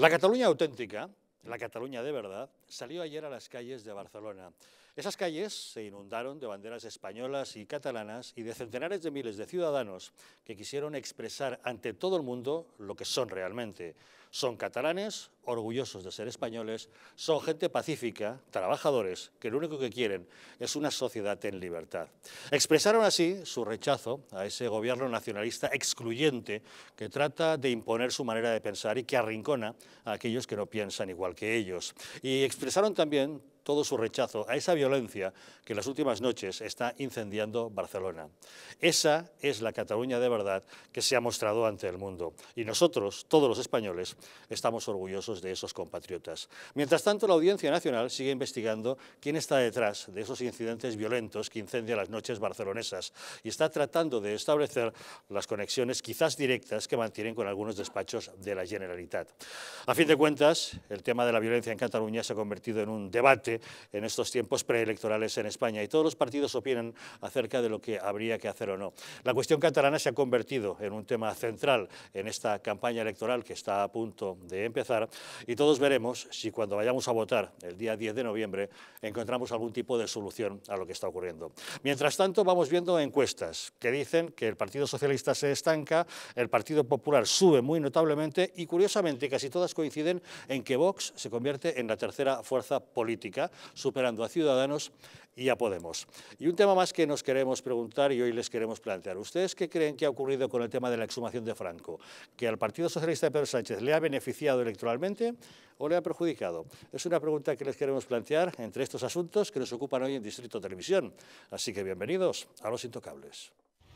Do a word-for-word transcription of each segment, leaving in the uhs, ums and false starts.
La Cataluña auténtica, la Cataluña de verdad, salió ayer a las calles de Barcelona. Esas calles se inundaron de banderas españolas y catalanas y de centenares de miles de ciudadanos que quisieron expresar ante todo el mundo lo que son realmente. Son catalanes, orgullosos de ser españoles, son gente pacífica, trabajadores, que lo único que quieren es una sociedad en libertad. Expresaron así su rechazo a ese gobierno nacionalista excluyente que trata de imponer su manera de pensar y que arrincona a aquellos que no piensan igual que ellos. Y expresaron también todo su rechazo a esa violencia que en las últimas noches está incendiando Barcelona. Esa es la Cataluña de verdad que se ha mostrado ante el mundo. Y nosotros, todos los españoles, estamos orgullosos de esos compatriotas. Mientras tanto, la Audiencia Nacional sigue investigando quién está detrás de esos incidentes violentos que incendian las noches barcelonesas y está tratando de establecer las conexiones quizás directas que mantienen con algunos despachos de la Generalitat. A fin de cuentas, el tema de la violencia en Cataluña se ha convertido en un debate en estos tiempos preelectorales en España y todos los partidos opinan acerca de lo que habría que hacer o no. La cuestión catalana se ha convertido en un tema central en esta campaña electoral que está a punto de empezar y todos veremos si cuando vayamos a votar el día diez de noviembre encontramos algún tipo de solución a lo que está ocurriendo. Mientras tanto, vamos viendo encuestas que dicen que el Partido Socialista se estanca, el Partido Popular sube muy notablemente y curiosamente casi todas coinciden en que Vox se convierte en la tercera fuerza política, superando a Ciudadanos y a Podemos. Y un tema más que nos queremos preguntar y hoy les queremos plantear. ¿Ustedes qué creen que ha ocurrido con el tema de la exhumación de Franco? ¿Que al Partido Socialista de Pedro Sánchez le ha beneficiado electoralmente o le ha perjudicado? Es una pregunta que les queremos plantear entre estos asuntos que nos ocupan hoy en Distrito Televisión. Así que bienvenidos a Los Intocables.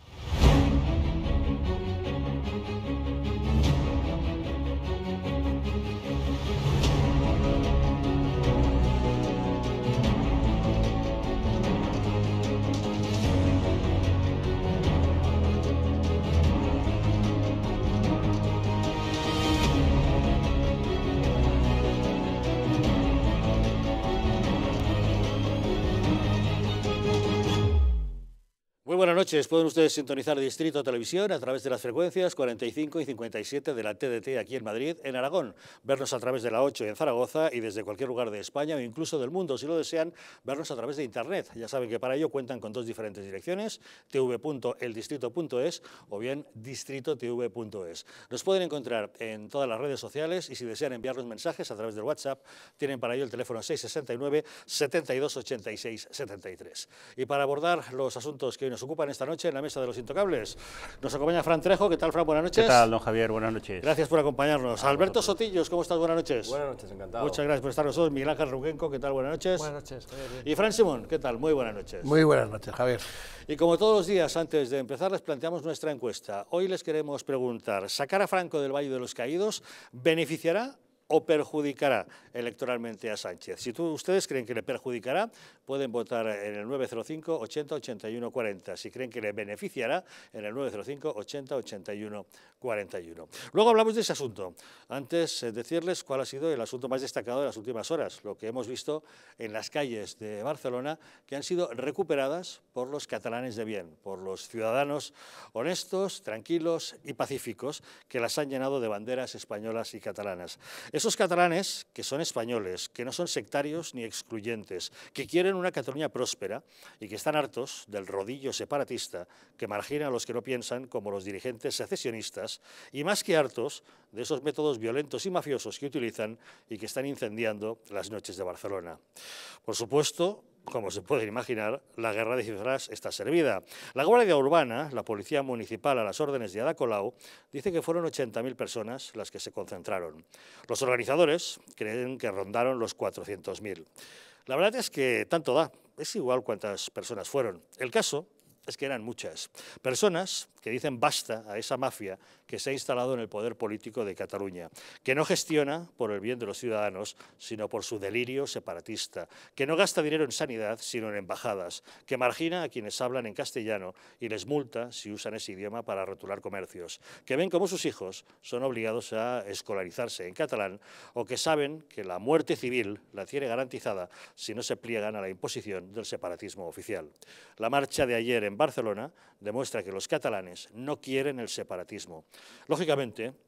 Muy buenas noches. Pueden ustedes sintonizar Distrito Televisión a través de las frecuencias cuarenta y cinco y cincuenta y siete de la T D T aquí en Madrid, en Aragón, vernos a través de la ocho en Zaragoza y desde cualquier lugar de España o incluso del mundo, si lo desean, vernos a través de Internet. Ya saben que para ello cuentan con dos diferentes direcciones, t v punto el distrito punto es o bien distrito t v punto es. Nos pueden encontrar en todas las redes sociales y si desean enviarnos mensajes a través del WhatsApp, tienen para ello el teléfono seis sesenta y nueve, setenta y dos, ochenta y seis, setenta y tres. Y para abordar los asuntos que hoy nos ocupan esta noche en la mesa de Los Intocables, nos acompaña Fran Trejo. ¿Qué tal, Fran? Buenas noches. ¿Qué tal, don Javier? Buenas noches. Gracias por acompañarnos. A Alberto vosotros. Sotillos, ¿cómo estás? Buenas noches. Buenas noches, encantado. Muchas gracias por estar nosotros. Miguel Ángel Rugenco, ¿qué tal? Buenas noches. Buenas noches, Javier. Bien. Y Fran Simón, ¿qué tal? Muy buenas noches. Muy buenas noches, Javier. Y como todos los días, antes de empezar, les planteamos nuestra encuesta. Hoy les queremos preguntar, ¿sacar a Franco del Valle de los Caídos beneficiará o perjudicará electoralmente a Sánchez? Si tú, ustedes creen que le perjudicará, pueden votar en el nueve cero cinco, ochenta, ochenta y uno, cuarenta. Si creen que le beneficiará, en el nueve cero cinco, ochenta, ochenta y uno, cuarenta y uno. Luego hablamos de ese asunto. Antes, eh, decirles cuál ha sido el asunto más destacado de las últimas horas, lo que hemos visto en las calles de Barcelona, que han sido recuperadas por los catalanes de bien, por los ciudadanos honestos, tranquilos y pacíficos, que las han llenado de banderas españolas y catalanas. Esos catalanes que son españoles, que no son sectarios ni excluyentes, que quieren una Cataluña próspera y que están hartos del rodillo separatista que margina a los que no piensan como los dirigentes secesionistas y más que hartos de esos métodos violentos y mafiosos que utilizan y que están incendiando las noches de Barcelona. Por supuesto, como se pueden imaginar, la guerra de cifras está servida. La Guardia Urbana, la Policía Municipal a las órdenes de Ada Colau, dice que fueron ochenta mil personas las que se concentraron. Los organizadores creen que rondaron los cuatrocientos mil. La verdad es que tanto da, es igual cuántas personas fueron. El caso es que eran muchas. Personas que dicen basta a esa mafia que se ha instalado en el poder político de Cataluña, que no gestiona por el bien de los ciudadanos, sino por su delirio separatista, que no gasta dinero en sanidad, sino en embajadas, que margina a quienes hablan en castellano y les multa si usan ese idioma para rotular comercios, que ven cómo sus hijos son obligados a escolarizarse en catalán o que saben que la muerte civil la tiene garantizada si no se pliegan a la imposición del separatismo oficial. La marcha de ayer en Barcelona demuestra que los catalanes no quieren el separatismo. Lógicamente,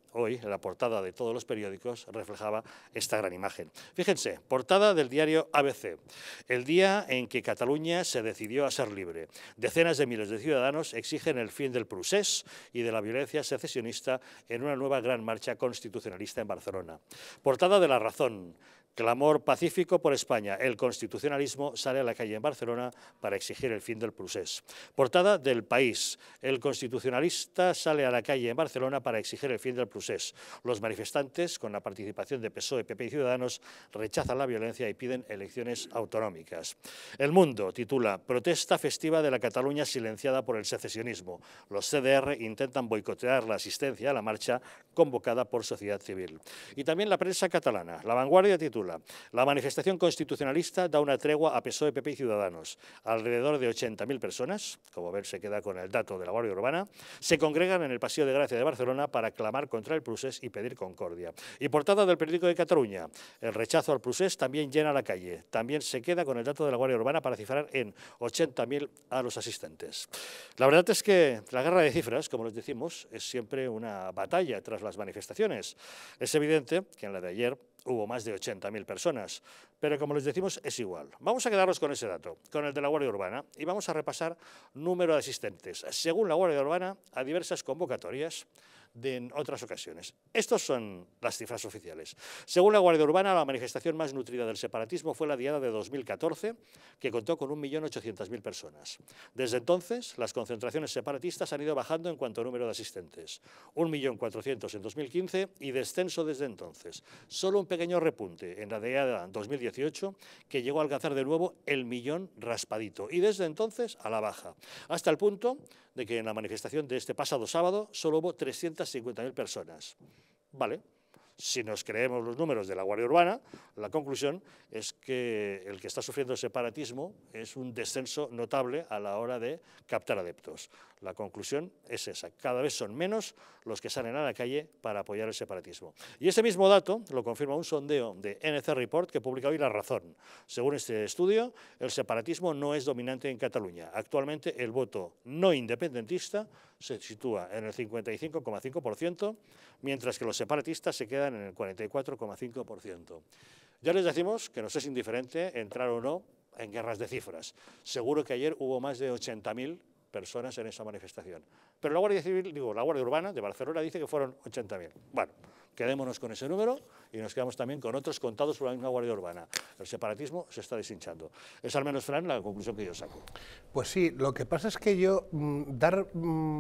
hoy la portada de todos los periódicos reflejaba esta gran imagen. Fíjense, portada del diario A B C, el día en que Cataluña se decidió a ser libre. Decenas de miles de ciudadanos exigen el fin del procés y de la violencia secesionista en una nueva gran marcha constitucionalista en Barcelona. Portada de La Razón. Clamor pacífico por España. El constitucionalismo sale a la calle en Barcelona para exigir el fin del procés. Portada del País. El constitucionalista sale a la calle en Barcelona para exigir el fin del procés. Los manifestantes, con la participación de P S O E, P P y Ciudadanos, rechazan la violencia y piden elecciones autonómicas. El Mundo titula Protesta festiva de la Cataluña silenciada por el secesionismo. Los C D R intentan boicotear la asistencia a la marcha convocada por sociedad civil. Y también la prensa catalana. La Vanguardia titula La manifestación constitucionalista da una tregua a P S O E, P P y Ciudadanos. Alrededor de ochenta mil personas, como ver se queda con el dato de la Guardia Urbana, se congregan en el Paseo de Gracia de Barcelona para clamar contra el procés y pedir concordia. Y portada del periódico de Cataluña, el rechazo al procés también llena la calle. También se queda con el dato de la Guardia Urbana para cifrar en ochenta mil a los asistentes. La verdad es que la guerra de cifras, como les decimos, es siempre una batalla tras las manifestaciones. Es evidente que en la de ayer hubo más de ochenta mil personas, pero como les decimos es igual. Vamos a quedarnos con ese dato, con el de la Guardia Urbana, y vamos a repasar número de asistentes, según la Guardia Urbana, a diversas convocatorias de en otras ocasiones. Estas son las cifras oficiales. Según la Guardia Urbana, la manifestación más nutrida del separatismo fue la diada de dos mil catorce, que contó con un millón ochocientas mil personas. Desde entonces, las concentraciones separatistas han ido bajando en cuanto a número de asistentes. un millón cuatrocientos mil en dos mil quince y descenso desde entonces. Solo un pequeño repunte en la diada dos mil dieciocho, que llegó a alcanzar de nuevo el millón raspadito. Y desde entonces a la baja. Hasta el punto de que en la manifestación de este pasado sábado solo hubo trescientas cincuenta mil personas. Vale, si nos creemos los números de la Guardia Urbana, la conclusión es que el que está sufriendo el separatismo es un descenso notable a la hora de captar adeptos. La conclusión es esa, cada vez son menos los que salen a la calle para apoyar el separatismo. Y ese mismo dato lo confirma un sondeo de N C Report que publica hoy La Razón. Según este estudio, el separatismo no es dominante en Cataluña. Actualmente el voto no independentista se sitúa en el cincuenta y cinco coma cinco por ciento, mientras que los separatistas se quedan en el cuarenta y cuatro coma cinco por ciento. Ya les decimos que nos es indiferente entrar o no en guerras de cifras. Seguro que ayer hubo más de ochenta mil personas en esa manifestación. Pero la Guardia Civil, digo, la Guardia Urbana de Barcelona dice que fueron ochenta mil. Bueno, quedémonos con ese número y nos quedamos también con otros contados por la misma Guardia Urbana. El separatismo se está deshinchando. Es al menos, Fran, la conclusión que yo saco. Pues sí, lo que pasa es que yo mmm, dar mmm,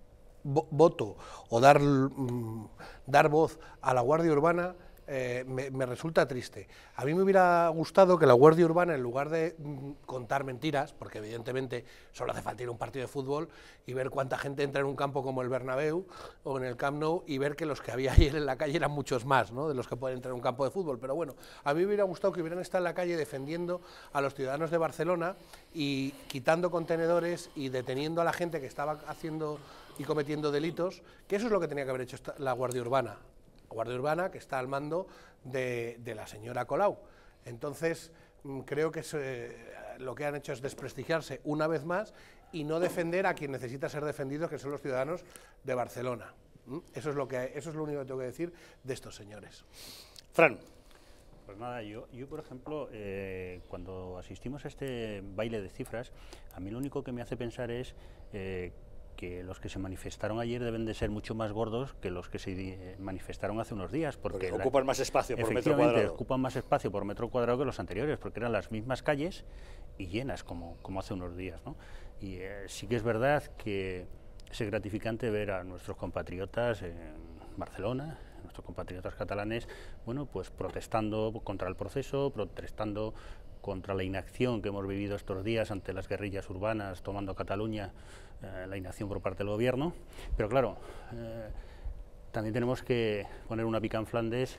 voto o dar, mmm, dar voz a la Guardia Urbana Eh, me, me resulta triste. A mí me hubiera gustado que la Guardia Urbana, en lugar de mm, contar mentiras, porque evidentemente solo hace falta ir a un partido de fútbol y ver cuánta gente entra en un campo como el Bernabéu o en el Camp Nou y ver que los que había ayer en la calle eran muchos más, ¿no?, de los que pueden entrar en un campo de fútbol. Pero bueno, a mí me hubiera gustado que hubieran estado en la calle defendiendo a los ciudadanos de Barcelona y quitando contenedores y deteniendo a la gente que estaba haciendo y cometiendo delitos, que eso es lo que tenía que haber hecho esta, la Guardia Urbana. Guardia Urbana que está al mando de, de la señora Colau. Entonces, creo que se, lo que han hecho es desprestigiarse una vez más y no defender a quien necesita ser defendido, que son los ciudadanos de Barcelona. Eso es lo, que, eso es lo único que tengo que decir de estos señores. Fran. Pues nada, yo, yo por ejemplo, eh, cuando asistimos a este baile de cifras, a mí lo único que me hace pensar es eh, que los que se manifestaron ayer deben de ser mucho más gordos que los que se manifestaron hace unos días. Porque, porque ocupan la, más espacio por metro cuadrado. Ocupan más espacio por metro cuadrado que los anteriores, porque eran las mismas calles y llenas como, como hace unos días, ¿no? Y eh, sí que es verdad que es gratificante ver a nuestros compatriotas en Barcelona, nuestros compatriotas catalanes, bueno, pues protestando contra el proceso, protestando contra la inacción que hemos vivido estos días ante las guerrillas urbanas tomando Cataluña, eh, la inacción por parte del gobierno. Pero claro, eh, también tenemos que poner una pica en Flandes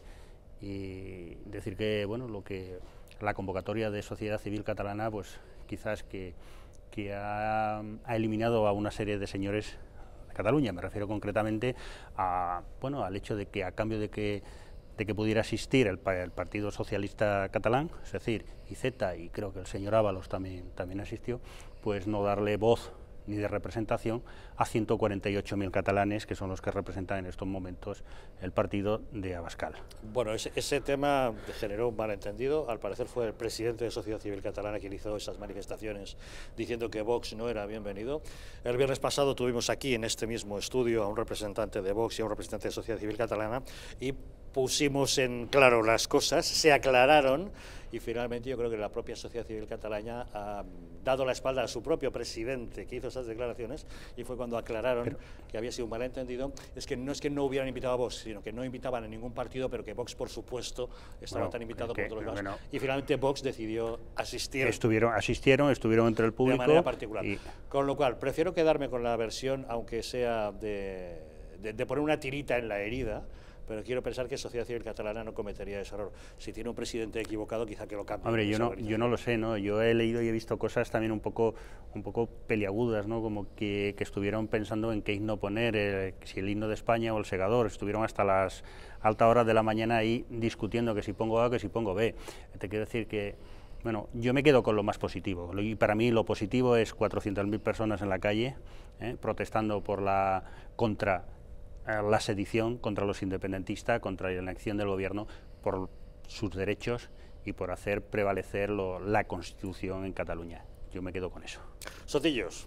y decir que, bueno, lo que la convocatoria de sociedad civil catalana, pues quizás que, que ha, ha eliminado a una serie de señores de Cataluña. Me refiero concretamente a, bueno, al hecho de que a cambio de que de que pudiera asistir el, el Partido Socialista Catalán, es decir, Iceta y creo que el señor Ábalos también, también asistió, pues no darle voz ni de representación a ciento cuarenta y ocho mil catalanes, que son los que representan en estos momentos el partido de Abascal. Bueno, ese, ese tema generó un malentendido. Al parecer fue el presidente de Sociedad Civil Catalana quien hizo esas manifestaciones diciendo que Vox no era bienvenido. El viernes pasado tuvimos aquí en este mismo estudio a un representante de Vox y a un representante de Sociedad Civil Catalana y pusimos en claro las cosas, se aclararon y finalmente yo creo que la propia Sociedad Civil Catalana ha dado la espalda a su propio presidente que hizo esas declaraciones y fue cuando aclararon pero, que había sido un malentendido. Es que no es que no hubieran invitado a Vox, sino que no invitaban a ningún partido, pero que Vox, por supuesto, estaba bueno, tan invitado que, como todos los demás. Bueno, y finalmente Vox decidió asistir. Estuvieron, asistieron, estuvieron entre el público. De manera particular. Y... Con lo cual, prefiero quedarme con la versión, aunque sea de, de, de poner una tirita en la herida, pero quiero pensar que Sociedad Civil Catalana no cometería ese error. Si tiene un presidente equivocado, quizá que lo cambie. Hombre, yo no, yo no lo sé, ¿no? Yo he leído y he visto cosas también un poco, un poco peliagudas, ¿no? Como que, que estuvieron pensando en qué himno poner, eh, si el himno de España o el Segador. Estuvieron hasta las altas horas de la mañana ahí discutiendo que si pongo A o que si pongo B. Te quiero decir que, bueno, yo me quedo con lo más positivo. Y para mí lo positivo es cuatrocientas mil personas en la calle, ¿eh? protestando por la contra la sedición, contra los independentistas, contra la inacción del gobierno, por sus derechos y por hacer prevalecer lo, la Constitución en Cataluña. Yo me quedo con eso. Sotillos.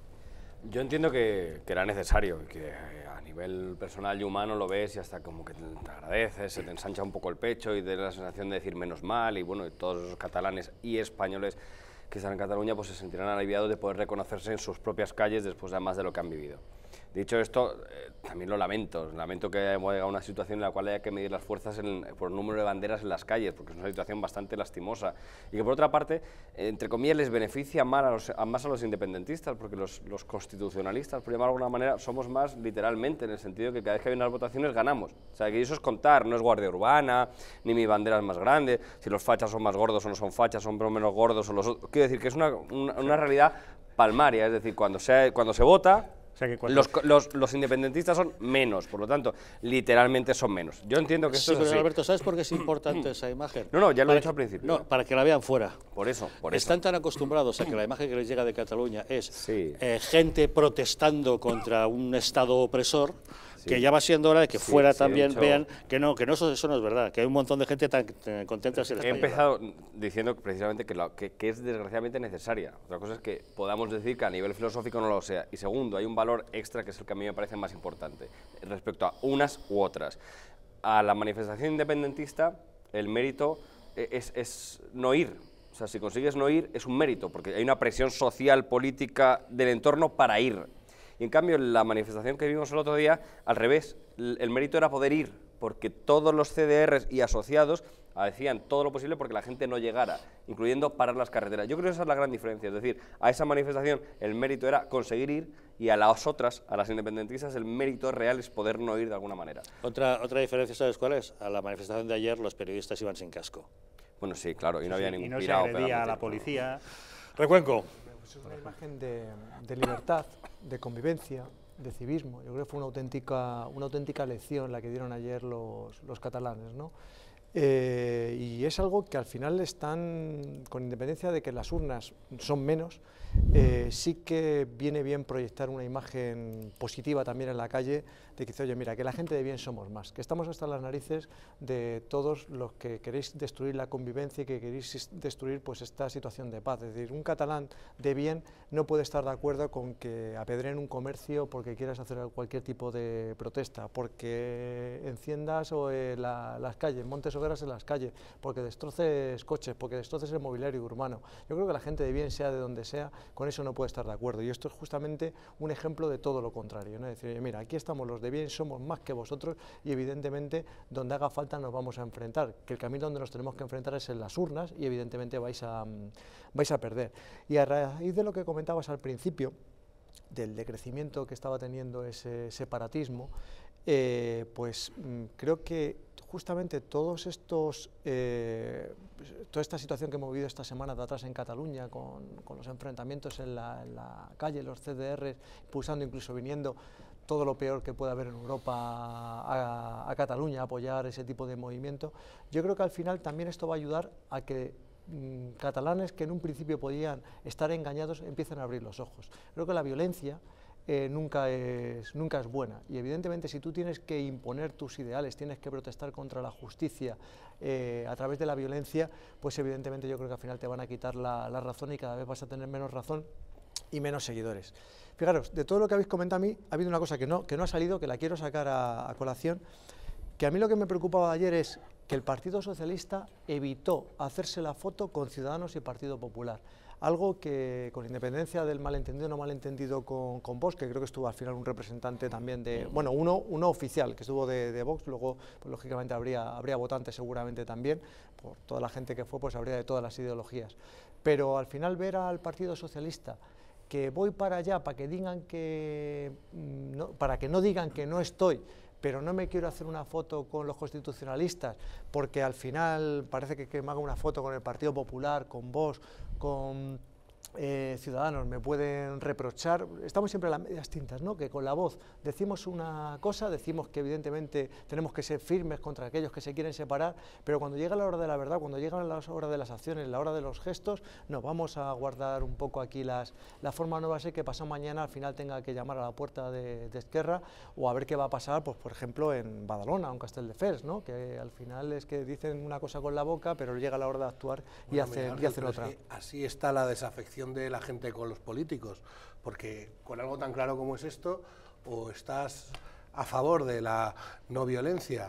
Yo entiendo que, que era necesario, que a nivel personal y humano lo ves y hasta como que te, te agradeces, se te ensancha un poco el pecho y te da la sensación de decir menos mal, y bueno, todos los catalanes y españoles que están en Cataluña pues se sentirán aliviados de poder reconocerse en sus propias calles después de más de lo que han vivido. Dicho esto, eh, también lo lamento, lamento que hemos llegado a una situación en la cual haya que medir las fuerzas en, por el número de banderas en las calles, porque es una situación bastante lastimosa, y que por otra parte, eh, entre comillas, les beneficia más a los, a más a los independentistas, porque los, los constitucionalistas, por llamarlo de alguna manera, somos más literalmente, en el sentido de que cada vez que hay unas votaciones ganamos. O sea, que eso es contar, no es Guardia Urbana, ni mi bandera es más grande, si los fachas son más gordos o no son fachas, son menos gordos o los otros. Quiero decir que es una, una, una realidad palmaria, es decir, cuando se, cuando se vota... O sea que los, los, los independentistas son menos, por lo tanto, literalmente son menos. Yo entiendo que esto sí, es pero así. Alberto, ¿sabes por qué es importante esa imagen? No, no, ya lo para he dicho que, al principio. No, para que la vean fuera. Por eso, por eso. Están tan acostumbrados a que la imagen que les llega de Cataluña es sí. eh, gente protestando contra un Estado opresor, sí. que ya va siendo hora de que sí, fuera sí, también hecho... vean que no, que no eso, eso no es verdad, que hay un montón de gente tan, tan contenta de ser He española. empezado diciendo precisamente que, lo, que, que es desgraciadamente necesaria. Otra cosa es que podamos decir que a nivel filosófico no lo sea. Y segundo, hay un valor extra que es el que a mí me parece más importante respecto a unas u otras. A la manifestación independentista el mérito es, es no ir. O sea, si consigues no ir es un mérito, porque hay una presión social, política del entorno para ir. Y en cambio, la manifestación que vimos el otro día, al revés, el, el mérito era poder ir, porque todos los C D Rs y asociados hacían todo lo posible porque la gente no llegara, incluyendo parar las carreteras. Yo creo que esa es la gran diferencia, es decir, a esa manifestación el mérito era conseguir ir y a las otras, a las independentistas, el mérito real es poder no ir de alguna manera. Otra, otra diferencia, ¿sabes cuál es? A la manifestación de ayer los periodistas iban sin casco. Bueno, sí, claro, y no sí, había ningún y no pirao se agredía a la policía. Recuenco. Es una imagen de, de libertad, de convivencia, de civismo. Yo creo que fue una auténtica, una auténtica lección la que dieron ayer los, los catalanes, ¿no? Eh, y es algo que al final están, con independencia de que las urnas son menos, eh, sí que viene bien proyectar una imagen positiva también en la calle, de que dice, oye, mira, que la gente de bien somos más, que estamos hasta las narices de todos los que queréis destruir la convivencia y que queréis destruir pues esta situación de paz. Es decir, un catalán de bien no puede estar de acuerdo con que apedreen un comercio porque quieras hacer cualquier tipo de protesta, porque enciendas o, eh, la, las calles, montes hogueras en las calles, porque destroces coches, porque destroces el mobiliario urbano. Yo creo que la gente de bien, sea de donde sea, con eso no puede estar de acuerdo, y esto es justamente un ejemplo de todo lo contrario, ¿no? Es decir, mira, aquí estamos los de bien, somos más que vosotros y evidentemente donde haga falta nos vamos a enfrentar, que el camino donde nos tenemos que enfrentar es en las urnas y evidentemente vais a, vais a perder. Y a raíz de lo que comentabas al principio, del decrecimiento que estaba teniendo ese separatismo, eh, pues mm, creo que justamente todos estos, eh, toda esta situación que hemos vivido esta semana de atrás en Cataluña, con, con los enfrentamientos en la, en la calle, los C D Rs, impulsando, incluso viniendo todo lo peor que puede haber en Europa a, a Cataluña, a apoyar ese tipo de movimiento, yo creo que al final también esto va a ayudar a que mmm, catalanes que en un principio podían estar engañados empiezan a abrir los ojos. Creo que la violencia eh, nunca, es, nunca es buena, y evidentemente si tú tienes que imponer tus ideales, tienes que protestar contra la justicia eh, a través de la violencia, pues evidentemente yo creo que al final te van a quitar la, la razón y cada vez vas a tener menos razón y menos seguidores. Fijaros, de todo lo que habéis comentado a mí, ha habido una cosa que no, que no ha salido, que la quiero sacar a, a colación, que a mí lo que me preocupaba ayer es que el Partido Socialista evitó hacerse la foto con Ciudadanos y Partido Popular. Algo que, con independencia del malentendido o no malentendido con, con Vox, que creo que estuvo al final un representante también de, bueno, uno, uno oficial que estuvo de, de Vox, luego pues, lógicamente habría, habría votantes seguramente también, por toda la gente que fue, pues habría de todas las ideologías. Pero al final ver al Partido Socialista que voy para allá para que digan que, no, para que no digan que no estoy, pero no me quiero hacer una foto con los constitucionalistas, porque al final parece que, que me haga una foto con el Partido Popular, con Vox, con eh, Ciudadanos, me pueden reprochar, estamos siempre a las medias tintas, ¿no? Que con la voz decimos una cosa, decimos que evidentemente tenemos que ser firmes contra aquellos que se quieren separar, pero cuando llega la hora de la verdad, cuando llega la hora de las acciones, la hora de los gestos, no, vamos a guardar un poco aquí las, la forma, no va a ser que pasado mañana al final tenga que llamar a la puerta de, de Esquerra o a ver qué va a pasar, pues por ejemplo en Badalona o en Castelldefels, ¿no? Que al final es que dicen una cosa con la boca, pero llega la hora de actuar y, bueno, hacen, Ángel, y hacen otra. Es que así está la desafección de la gente con los políticos, porque con algo tan claro como es esto, o estás a favor de la no violencia,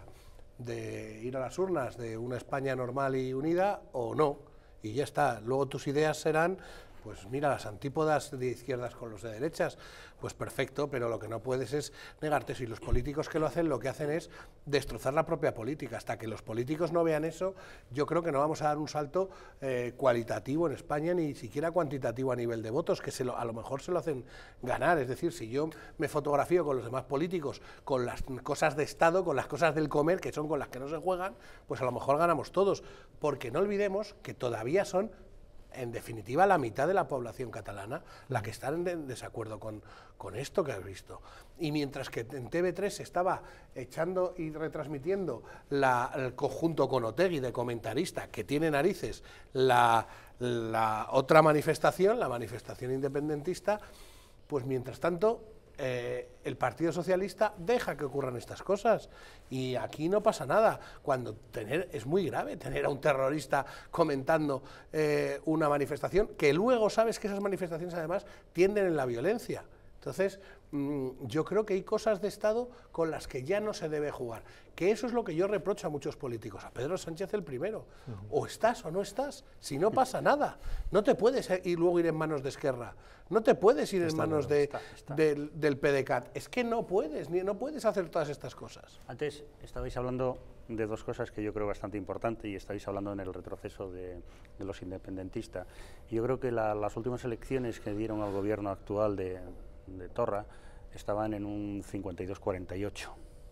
de ir a las urnas, de una España normal y unida, o no, y ya está. Luego tus ideas serán, pues mira, las antípodas de izquierdas con los de derechas, pues perfecto, pero lo que no puedes es negarte eso, y los políticos que lo hacen, lo que hacen es destrozar la propia política. Hasta que los políticos no vean eso, yo creo que no vamos a dar un salto eh, cualitativo en España, ni siquiera cuantitativo a nivel de votos, que se lo, a lo mejor se lo hacen ganar. Es decir, si yo me fotografío con los demás políticos, con las cosas de Estado, con las cosas del comer, que son con las que no se juegan, pues a lo mejor ganamos todos, porque no olvidemos que todavía son, en definitiva, la mitad de la población catalana la que está en desacuerdo con, con esto que has visto. Y mientras que en T V tres se estaba echando y retransmitiendo la, el conjunto con Otegi de comentarista, que tiene narices, la, la otra manifestación, la manifestación independentista, pues mientras tanto Eh, el Partido Socialista deja que ocurran estas cosas y aquí no pasa nada, cuando tener, es muy grave tener a un terrorista comentando eh, una manifestación, que luego sabes que esas manifestaciones además tienden en la violencia. Entonces, mmm, yo creo que hay cosas de Estado con las que ya no se debe jugar, que eso es lo que yo reprocho a muchos políticos, a Pedro Sánchez el primero, uh-huh. O estás o no estás, si no pasa nada, no te puedes ir luego ir en manos de Esquerra, no te puedes ir está en manos de, está, está. Del, del P D C A T, es que no puedes, ni, no puedes hacer todas estas cosas. Antes estabais hablando de dos cosas que yo creo bastante importantes y estáis hablando en el retroceso de, de los independentistas. Yo creo que la, las últimas elecciones que dieron al gobierno actual de de Torra estaban en un cincuenta y dos cuarenta y ocho,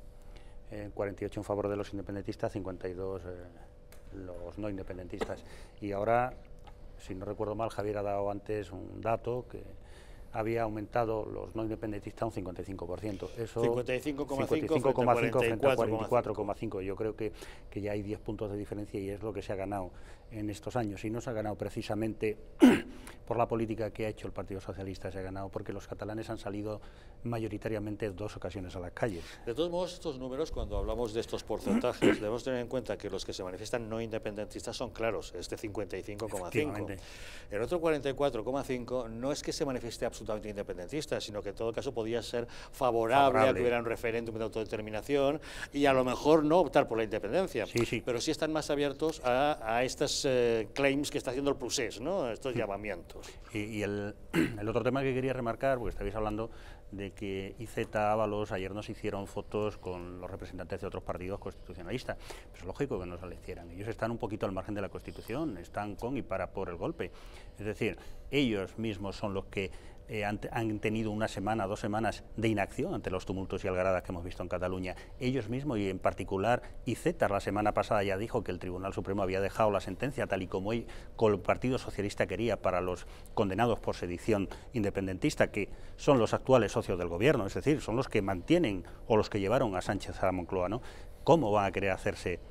eh, cuarenta y ocho en favor de los independentistas, cincuenta y dos eh, los no independentistas, y ahora, si no recuerdo mal, Javier ha dado antes un dato que había aumentado los no independentistas un cincuenta y cinco por ciento. Eso, cincuenta y cinco coma cinco frente a cuarenta y cuatro coma cinco. Yo creo que, que ya hay diez puntos de diferencia y es lo que se ha ganado en estos años. Y no se ha ganado precisamente por la política que ha hecho el Partido Socialista, se ha ganado porque los catalanes han salido mayoritariamente en dos ocasiones a las calles. De todos modos, estos números, cuando hablamos de estos porcentajes, debemos tener en cuenta que los que se manifiestan no independentistas son claros, este cincuenta y cinco coma cinco. El otro cuarenta y cuatro coma cinco no es que se manifieste absolutamente independentista, sino que en todo caso podía ser favorable, favorable. a que hubiera un referéndum de autodeterminación y a lo mejor no optar por la independencia, sí, sí. pero sí están más abiertos a, a estos eh, claims que está haciendo el procés, ¿no? Estos sí. llamamientos. Y, y el, el otro tema que quería remarcar, porque estabais hablando de que I Z, Ábalos, ayer nos hicieron fotos con los representantes de otros partidos constitucionalistas. Pues es lógico que nos la hicieran. Ellos están un poquito al margen de la Constitución, están con y para por el golpe. Es decir, ellos mismos son los que Eh, han, han tenido una semana, dos semanas de inacción ante los tumultos y algaradas que hemos visto en Cataluña. Ellos mismos, y en particular I Z, la semana pasada ya dijo que el Tribunal Supremo había dejado la sentencia tal y como el, como el Partido Socialista quería para los condenados por sedición independentista, que son los actuales socios del gobierno, es decir, son los que mantienen o los que llevaron a Sánchez a la Moncloa, ¿no? ¿Cómo van a querer hacerse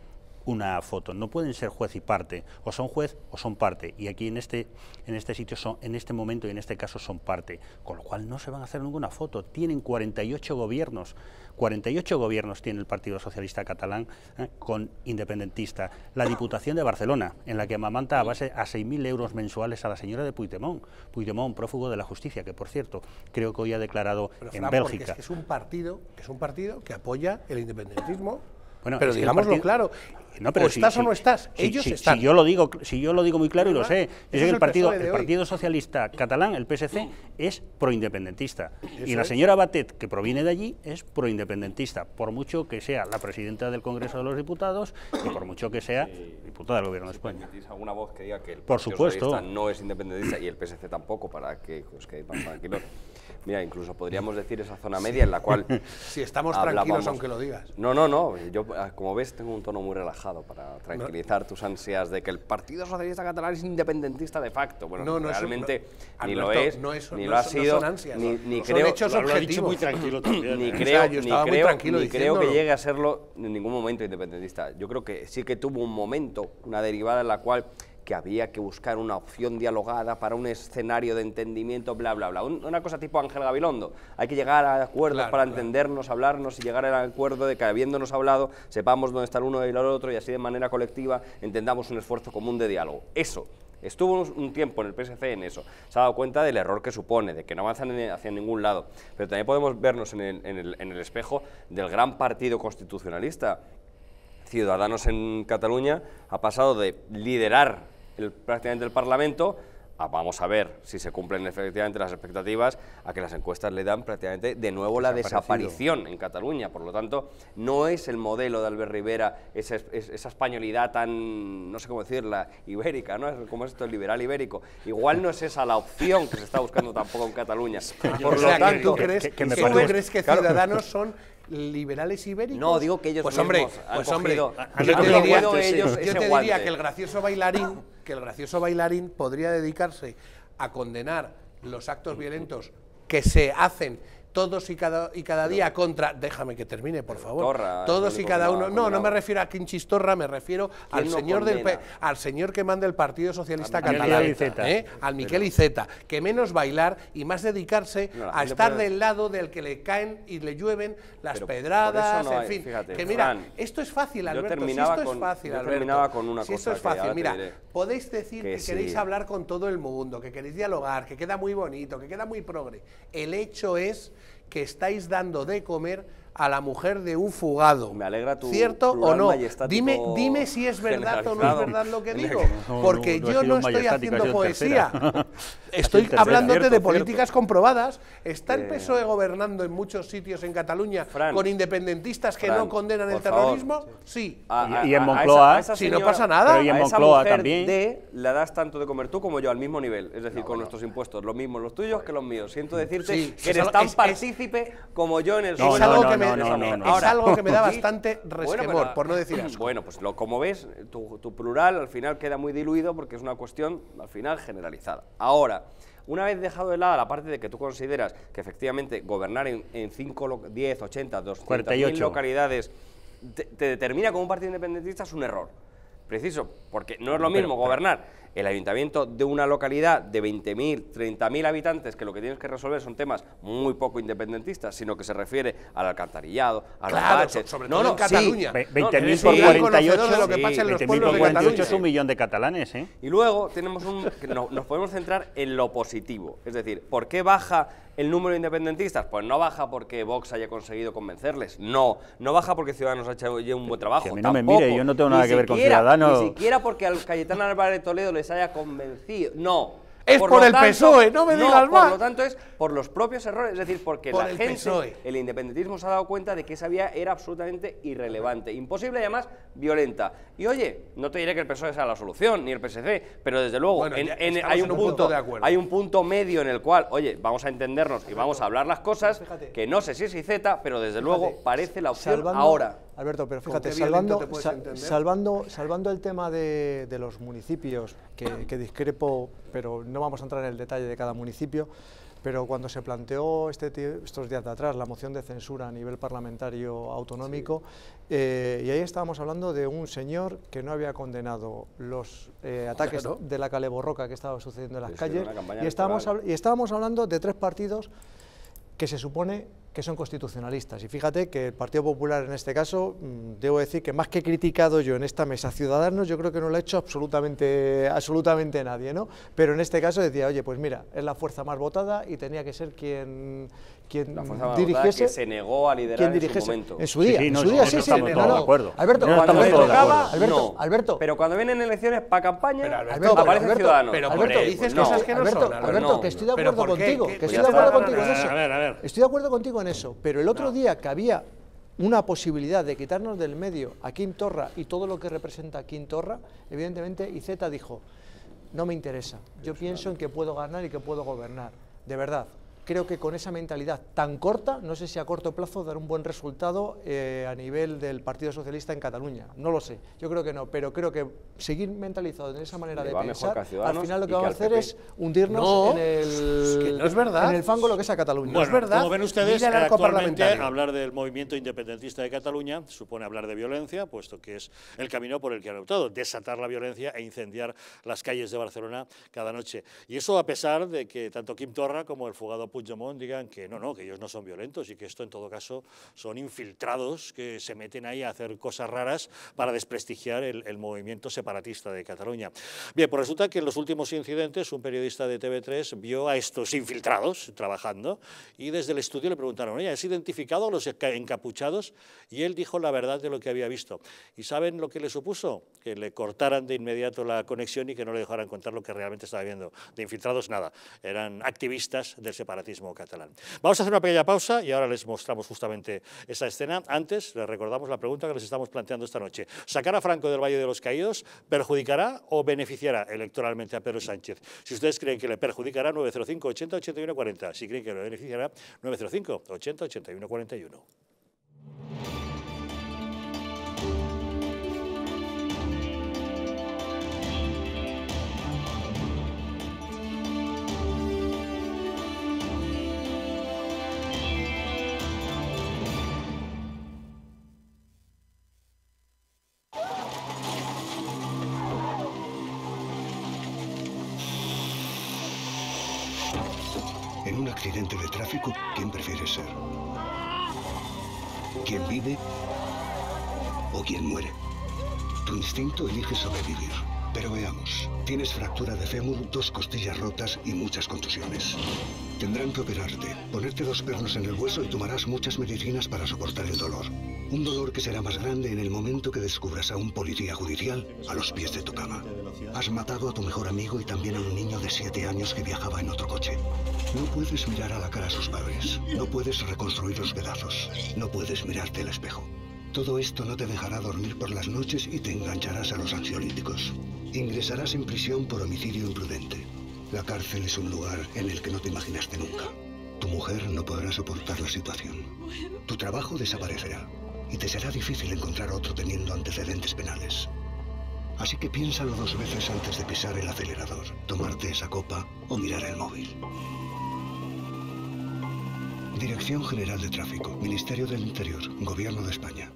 una foto, no pueden ser juez y parte, o son juez o son parte, y aquí en este, en este sitio, son, en este momento y en este caso son parte, con lo cual no se van a hacer ninguna foto. Tienen cuarenta y ocho gobiernos, cuarenta y ocho gobiernos tiene el Partido Socialista Catalán eh, con independentista. La Diputación de Barcelona, en la que amamanta a base a seis mil euros mensuales a la señora de Puigdemont, Puigdemont, prófugo de la justicia, que por cierto, creo que hoy ha declarado Pero, en Fran, Bélgica. Es, que es un partido, es un partido que apoya el independentismo. Bueno, pero es que digámoslo partido, claro, no, pero o si, estás si, o no estás, si, ellos si, están. Si yo lo digo, si yo lo digo muy claro y lo sé, yo sé que el partido, el, el Partido Socialista Catalán, el P S C, es proindependentista. Y la es. señora Batet, que proviene de allí, es proindependentista, por mucho que sea la presidenta del Congreso de los Diputados y por mucho que sea diputada del Gobierno de España. ¿Permitís alguna voz que diga que el Por Partido supuesto. Socialista no es independentista y el P S C tampoco, para que os quedéis más tranquilos? Mira, incluso podríamos decir esa zona media en la cual... Si estamos hablábamos. tranquilos, aunque lo digas. No, no, no. Yo, como ves, tengo un tono muy relajado para tranquilizar no. tus ansias de que el Partido Socialista Catalán es independentista de facto. Bueno, no, no, realmente no, ni Alberto, lo es, no es, ni no lo ha son, sido, no son ansias, ni, ni son creo... hechos lo, lo ha dicho objetivos. muy tranquilo también. Ni ¿eh? creo, O sea, yo ni, estaba muy creo, tranquilo ni creo que diciéndolo. llegue a serlo en ningún momento independentista. Yo creo que sí que tuvo un momento, una derivada en la cual que había que buscar una opción dialogada para un escenario de entendimiento, bla, bla, bla. Un, una cosa tipo Ángel Gabilondo. Hay que llegar a acuerdos claro, para claro. entendernos, hablarnos y llegar al acuerdo de que habiéndonos hablado sepamos dónde está el uno y el otro y así de manera colectiva entendamos un esfuerzo común de diálogo. Eso. Estuvo un tiempo en el P S C en eso, se ha dado cuenta del error que supone, de que no avanzan hacia ningún lado, pero también podemos vernos en el, en el, en el espejo del gran partido constitucionalista. Ciudadanos en Cataluña ha pasado de liderar el, prácticamente el Parlamento a, vamos a ver si se cumplen efectivamente las expectativas, a que las encuestas le dan prácticamente de nuevo la desaparición en Cataluña. Por lo tanto, no es el modelo de Albert Rivera, esa, esa españolidad tan, no sé cómo decirla, ibérica, ¿no? Como es esto, el liberal ibérico. Igual no es esa la opción que se está buscando tampoco en Cataluña. Por o lo sea, tanto, que, ¿tú crees que, que, que, me ¿tú parece, crees que claro. Ciudadanos son liberales ibéricos? No, digo que ellos pues mismos hombre, han pues hombre, cogido- yo han te cogido diría, ellos yo ese te diría guante. que el gracioso bailarín, que el gracioso bailarín podría dedicarse a condenar los actos violentos que se hacen todos y cada, y cada día contra... Déjame que termine, por favor. Torra, todos es el y único cada que no uno... ha No, no condenado. me refiero a Quinchis Torra, me refiero al no señor del condena? P- al señor que manda el Partido Socialista A Miquel Catalán, Iceta. ¿eh? al Miquel Iceta, que menos bailar y más dedicarse No, la a gente estar puede- del lado del que le caen y le llueven las Pero pedradas, por eso no en hay- fin. fíjate, que mira, Fran, esto es fácil, yo Alberto, si terminaba esto con- es fácil, yo Alberto. terminaba con una si esto cosa es que fácil, ahora te mira, diré. podéis decir Que que, queréis sí. hablar con todo el mundo, que queréis dialogar, que queda muy bonito, que queda muy progre. El hecho es que estáis dando de comer a la mujer de un fugado. Me alegra tu ¿Cierto o plural no? majestático Dime, dime si es verdad o no es generalizado. verdad lo que digo, No, porque no, no ha yo sido no estoy majestático, ha haciendo sido poesía. tercera. Estoy tercera. hablándote Cierto, de cierto. políticas comprobadas. Está el Eh, P S O E gobernando en muchos sitios en Cataluña Fran, con independentistas que Fran, no condenan el por favor. terrorismo. Sí. A- Y- y en a- a Moncloa, esa- a esa si no señora- pasa nada. Pero y en a esa Moncloa mujer también. de le das tanto de comer tú como yo al mismo nivel, es decir, con nuestros impuestos, los mismos los tuyos que los míos. Siento decirte Sí, que es eres algo- tan es- es- partícipe como yo en el No, es, no, algo no, que me, no, no, no, no. es Ahora, algo que me da sí. bastante Bueno, resquemor, pero- por no decir asco. Bueno, pues lo, como ves, tu, tu plural al final queda muy diluido porque es una cuestión al final generalizada. Ahora, una vez dejado de lado la parte de que tú consideras que efectivamente gobernar en, en cinco, lo- diez, ochenta, doscientas cuarenta y mil ocho localidades te, te determina como un partido independentista es un error. Preciso, porque no es lo Pero- mismo pero- gobernar el ayuntamiento de una localidad de veinte mil, treinta mil habitantes, que lo que tienes que resolver son temas muy poco independentistas, sino que se refiere al alcantarillado, a los Claro, baches. so- sobre No, todo no, en Cataluña. sí. Ve- No, veinte mil eres por muy conocedor cuarenta y ocho, de lo que sí, pasa en los veinte mil pueblos por de cuarenta y ocho Cataluña. es un millón de catalanes, ¿eh? Y luego tenemos un, que no- nos podemos centrar en lo positivo. Es decir, ¿por qué baja el número de independentistas? Pues no baja porque Vox haya conseguido convencerles. No, no baja porque Ciudadanos ha hecho ya un buen trabajo. Si a mí no me tampoco. mire, yo no tengo Ni nada que ver con siquiera- Ciudadanos. Ni siquiera porque al Cayetano Álvarez Toledo les haya convencido. No. Es por lo el tanto- P S O E, no me digas Por más. lo tanto es por los propios errores, es decir, porque Por la el gente, P S O E. el independentismo se ha dado cuenta de que esa vía era absolutamente irrelevante, imposible y además violenta. Y oye, no te diré que el P S O E sea la solución, ni el P S C, pero desde luego Bueno, en- ya en- estamos hay, un en un punto, punto de acuerdo. hay un punto medio en el cual, oye, vamos a entendernos y vamos a hablar las cosas, Fíjate. que no sé si es I Z, pero desde luego Fíjate, parece la opción salvando- ahora. Alberto, pero ¿Con fíjate, qué violento salvando, te puedes sa- entender? salvando, salvando el tema de, de los municipios, que, que discrepo, pero no vamos a entrar en el detalle de cada municipio, pero cuando se planteó este, estos días de atrás la moción de censura a nivel parlamentario autonómico, sí. eh, y ahí estábamos hablando de un señor que no había condenado los eh, ataques claro. de la caleborroca que estaba sucediendo en las es calles, y estábamos, y estábamos hablando de tres partidos que se supone que son constitucionalistas. Y fíjate que el Partido Popular en este caso, debo decir que más que criticado yo en esta mesa Ciudadanos, yo creo que no lo ha hecho absolutamente, absolutamente nadie, ¿no? Pero en este caso decía, oye, pues mira, es la fuerza más votada y tenía que ser quien, quien la fuerza más dirigiese, votada que se negó a liderar en su momento. En su día, sí, sí, en no, su día, no, sí, no sí. Estamos No, todos no. de acuerdo. Alberto, no, cuando estamos le todos de tocaba, acuerdo. Alberto, no. Alberto. Pero cuando vienen elecciones para campaña, pero Alberto, aparecen Alberto, Ciudadanos. Pero Alberto, por dices no, cosas que no Alberto, son, Alberto, Alberto, que estoy de ¿pero acuerdo por qué? contigo, ¿Qué? que Pues estoy ya de está, acuerdo no, contigo no, en no, eso. a ver, a ver. Estoy de acuerdo contigo en eso, pero el otro día que había una posibilidad de quitarnos del medio a Quim Torra y todo lo que representa Quim Torra, evidentemente Iceta dijo, no me interesa, yo pienso en que puedo ganar y que puedo gobernar, de verdad. Creo que con esa mentalidad tan corta, no sé si a corto plazo dar un buen resultado eh, a nivel del Partido Socialista en Cataluña, no lo sé, yo creo que no, pero creo que seguir mentalizado de esa manera de pensar, al final lo que vamos a hacer es hundirnos no, en, el, es que no es verdad. en el fango lo que es a Cataluña. Bueno, no es verdad. Como ven ustedes, Mira el actualmente hablar del movimiento independentista de Cataluña supone hablar de violencia, puesto que es el camino por el que han optado, desatar la violencia e incendiar las calles de Barcelona cada noche. Y eso a pesar de que tanto Quim Torra como el fugado Puigdemont digan que no, no, que ellos no son violentos y que esto en todo caso son infiltrados que se meten ahí a hacer cosas raras para desprestigiar el, el movimiento separatista de Cataluña. Bien, pues resulta que en los últimos incidentes un periodista de T V tres vio a estos infiltrados trabajando y desde el estudio le preguntaron, oye, ¿has identificado a los encapuchados? Y él dijo la verdad de lo que había visto. ¿Y saben lo que le supuso? Que le cortaran de inmediato la conexión y que no le dejaran contar lo que realmente estaba viendo. De infiltrados nada, eran activistas del separatismo catalán. Vamos a hacer una pequeña pausa y ahora les mostramos justamente esa escena. Antes les recordamos la pregunta que les estamos planteando esta noche. ¿Sacar a Franco del Valle de los Caídos perjudicará o beneficiará electoralmente a Pedro Sánchez? Si ustedes creen que le perjudicará, nueve cero cinco, ochenta, ochenta y uno, cuarenta. Si creen que le beneficiará, nueve cero cinco, ochenta, ochenta y uno, cuarenta y uno. En un accidente de tráfico, ¿quién prefieres ser? ¿Quién vive o quién muere? Tu instinto elige sobrevivir. Pero veamos, tienes fractura de fémur, dos costillas rotas y muchas contusiones. Tendrán que operarte, ponerte dos pernos en el hueso y tomarás muchas medicinas para soportar el dolor. Un dolor que será más grande en el momento que descubras a un policía judicial a los pies de tu cama. Has matado a tu mejor amigo y también a un niño de siete años que viajaba en otro coche. No puedes mirar a la cara a sus padres. No puedes reconstruir los pedazos. No puedes mirarte al espejo. Todo esto no te dejará dormir por las noches y te engancharás a los ansiolíticos. Ingresarás en prisión por homicidio imprudente. La cárcel es un lugar en el que no te imaginaste nunca. Tu mujer no podrá soportar la situación. Tu trabajo desaparecerá y te será difícil encontrar otro teniendo antecedentes penales. Así que piénsalo dos veces antes de pisar el acelerador, tomarte esa copa o mirar el móvil. Dirección General de Tráfico, Ministerio del Interior, Gobierno de España.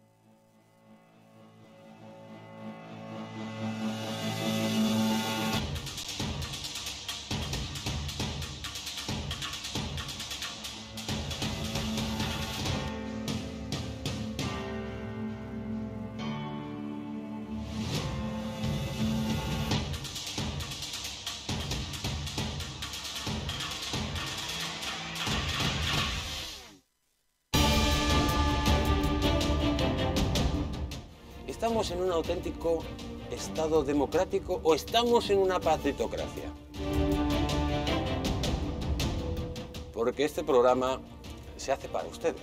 ¿Estamos en un auténtico Estado democrático o estamos en una partitocracia? Porque este programa se hace para ustedes.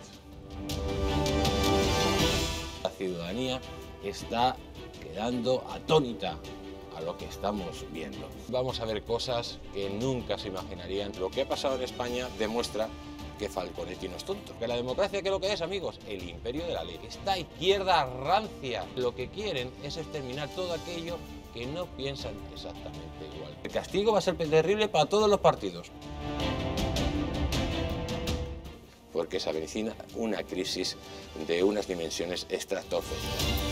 La ciudadanía está quedando atónita a lo que estamos viendo. Vamos a ver cosas que nunca se imaginarían. Lo que ha pasado en España demuestra que Falconetti no es tonto. Que la democracia, ¿qué es lo que es, amigos? El imperio de la ley. Esta izquierda rancia lo que quieren es exterminar todo aquello que no piensan exactamente igual. El castigo va a ser terrible para todos los partidos. porque se avecina una crisis de unas dimensiones estratosféricas.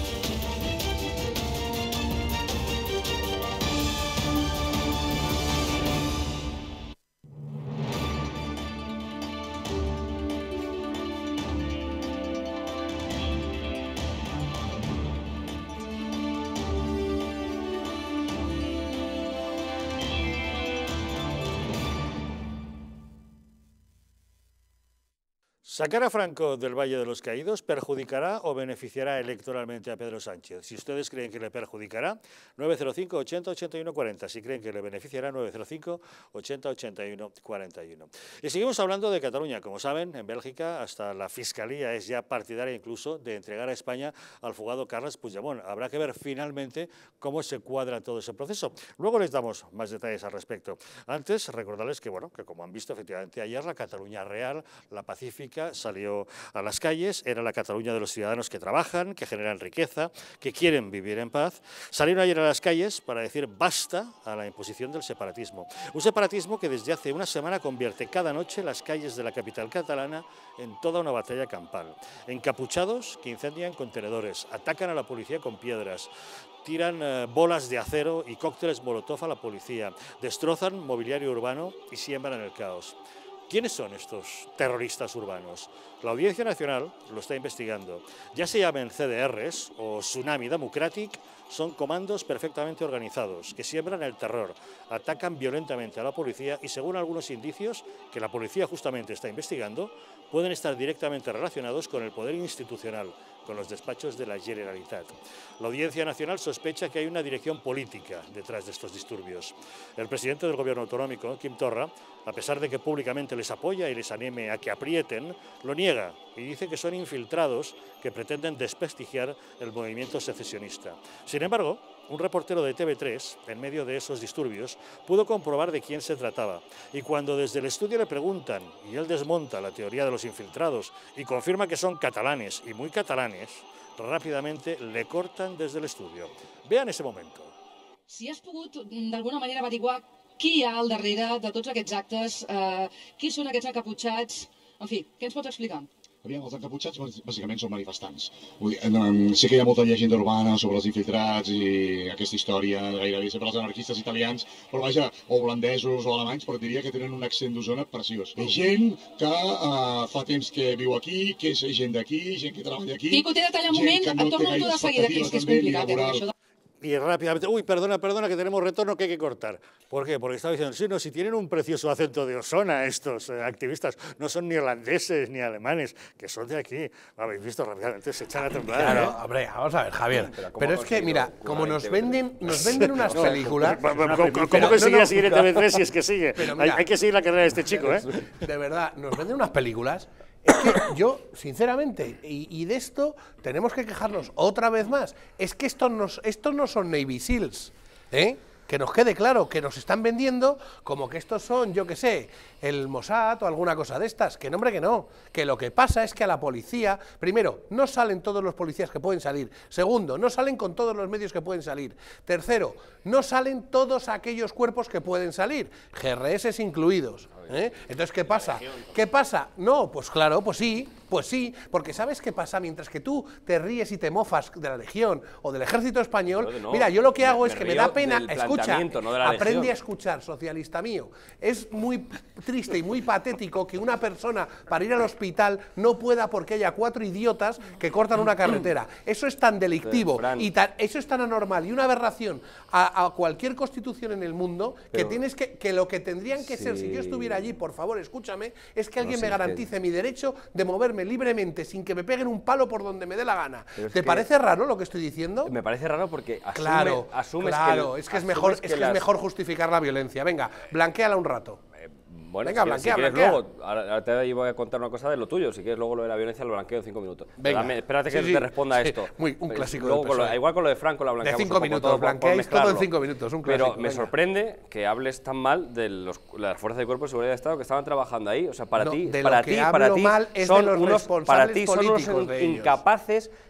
¿Sacar a Franco del Valle de los Caídos perjudicará o beneficiará electoralmente a Pedro Sánchez? Si ustedes creen que le perjudicará, nueve cero cinco, ochenta, ochenta y uno, cuarenta. Si creen que le beneficiará, nueve cero cinco, ochenta, ochenta y uno, cuarenta y uno. Y seguimos hablando de Cataluña. Como saben, en Bélgica hasta la Fiscalía es ya partidaria incluso de entregar a España al fugado Carles Puigdemont. Habrá que ver finalmente cómo se cuadra todo ese proceso. Luego les damos más detalles al respecto. Antes, recordarles que, bueno, que como han visto efectivamente ayer, la Cataluña real, la pacífica, salió a las calles. Era la Cataluña de los ciudadanos que trabajan, que generan riqueza, que quieren vivir en paz. Salieron ayer a las calles para decir basta a la imposición del separatismo. Un separatismo que desde hace una semana convierte cada noche las calles de la capital catalana en toda una batalla campal. Encapuchados que incendian contenedores, atacan a la policía con piedras, tiran eh, bolas de acero y cócteles molotov a la policía, destrozan mobiliario urbano y siembran el caos. ¿Quiénes son estos terroristas urbanos? La Audiencia Nacional lo está investigando. Ya se llamen C D Rs o Tsunami Democratic, son comandos perfectamente organizados que siembran el terror, atacan violentamente a la policía y, según algunos indicios que la policía justamente está investigando, pueden estar directamente relacionados con el poder institucional, con los despachos de la Generalitat. La Audiencia Nacional sospecha que hay una dirección política detrás de estos disturbios. El presidente del Gobierno autonómico, Quim Torra, a pesar de que públicamente les apoya y les anime a que aprieten, lo niega y dice que son infiltrados que pretenden desprestigiar el movimiento secesionista. Sin embargo, un reportero de T V tres, en medio de esos disturbios, pudo comprobar de quién se trataba. Y cuando desde el estudio le preguntan, y él desmonta la teoría de los infiltrados y confirma que son catalanes y muy catalanes, rápidamente le cortan desde el estudio. Vean ese momento. Si has pogut d'alguna manera averiguar qui hi ha al darrere de tots aquests actes, eh, qui són aquests encaputxats, en fi, què ens pots explicar? Aviam, els encaputxats bàsicament són manifestants. Vull dir, sí que hi ha molta llegenda urbana sobre els infiltrats i aquesta història, gairebé sempre els anarquistes italians, però vaja, o holandesos o alemanys, però diria que tenen un accent d'Osona preciós. Hi ha gent que uh, fa temps que viu aquí, que és gent d'aquí, gent que treballa aquí... Quico, t'he de tallar un moment, et torno tot de seguida, que és que és complicat, eh, això de... Y rápidamente, uy, perdona, perdona, que tenemos retorno que hay que cortar. ¿Por qué? Porque estaba diciendo, sí, no, si tienen un precioso acento de Osona estos eh, activistas, no son ni holandeses ni alemanes, que son de aquí. Habéis visto rápidamente, se echan a temblar. Claro, ¿eh? hombre, vamos a ver, Javier. Pero, pero es que, mira, como nos venden, nos venden unas películas... ¿Cómo, ¿cómo que sigue a seguir en T V tres si es que sigue? Mira, hay, hay que seguir la carrera de este chico, ¿eh? De verdad, nos venden unas películas... Es que yo, sinceramente, y, y de esto tenemos que quejarnos otra vez más, es que estos no, estos no son Navy Seals, ¿eh? Que nos quede claro, que nos están vendiendo como que estos son, yo qué sé, el Mossad o alguna cosa de estas, que no, hombre, que no, que lo que pasa es que a la policía, primero, no salen todos los policías que pueden salir, segundo, no salen con todos los medios que pueden salir, tercero, no salen todos aquellos cuerpos que pueden salir, G R S incluidos, ¿eh? Entonces, ¿qué pasa? ¿Qué pasa? No, pues claro, pues sí, pues sí, porque ¿sabes qué pasa? Mientras que tú te ríes y te mofas de la Legión o del Ejército Español, no, mira, yo lo que hago me, es que me da pena, escucha, no aprende Legión. a escuchar, socialista mío, es muy triste y muy patético que una persona para ir al hospital no pueda porque haya cuatro idiotas que cortan una carretera, eso es tan delictivo y tan, eso es tan anormal y una aberración a, a cualquier constitución en el mundo que Pero, tienes que, que lo que tendrían que sí. ser, si yo estuviera allí, por favor, escúchame, es que alguien no, sí, me garantice que... mi derecho de moverme libremente, sin que me peguen un palo por donde me dé la gana. ¿Te parece raro lo que estoy diciendo? Me parece raro porque asume, claro, asumes claro, que... es que es mejor, es que las... es mejor justificar la violencia. Venga, blanquéala un rato. Eh, bueno, Venga, si, blanquea, si quieres blanquea. luego, ahora te voy a contar una cosa de lo tuyo, si quieres luego lo de la violencia lo blanqueo en cinco minutos. Venga. Dame, espérate que sí, sí, te responda sí, a esto. Muy, un clásico luego, del P S O E. Con lo, igual con lo de Franco la blanqueamos de cinco un poco, minutos, todo, blanqueáis todo en cinco minutos, un clásico. Pero me venga. sorprende que hables tan mal de los, las fuerzas de cuerpo de seguridad de Estado que estaban trabajando ahí. O sea, para no, ti, de para lo que ti, hablo para ti mal es son de los unos, responsables para ti son políticos unos de ellos. incapaces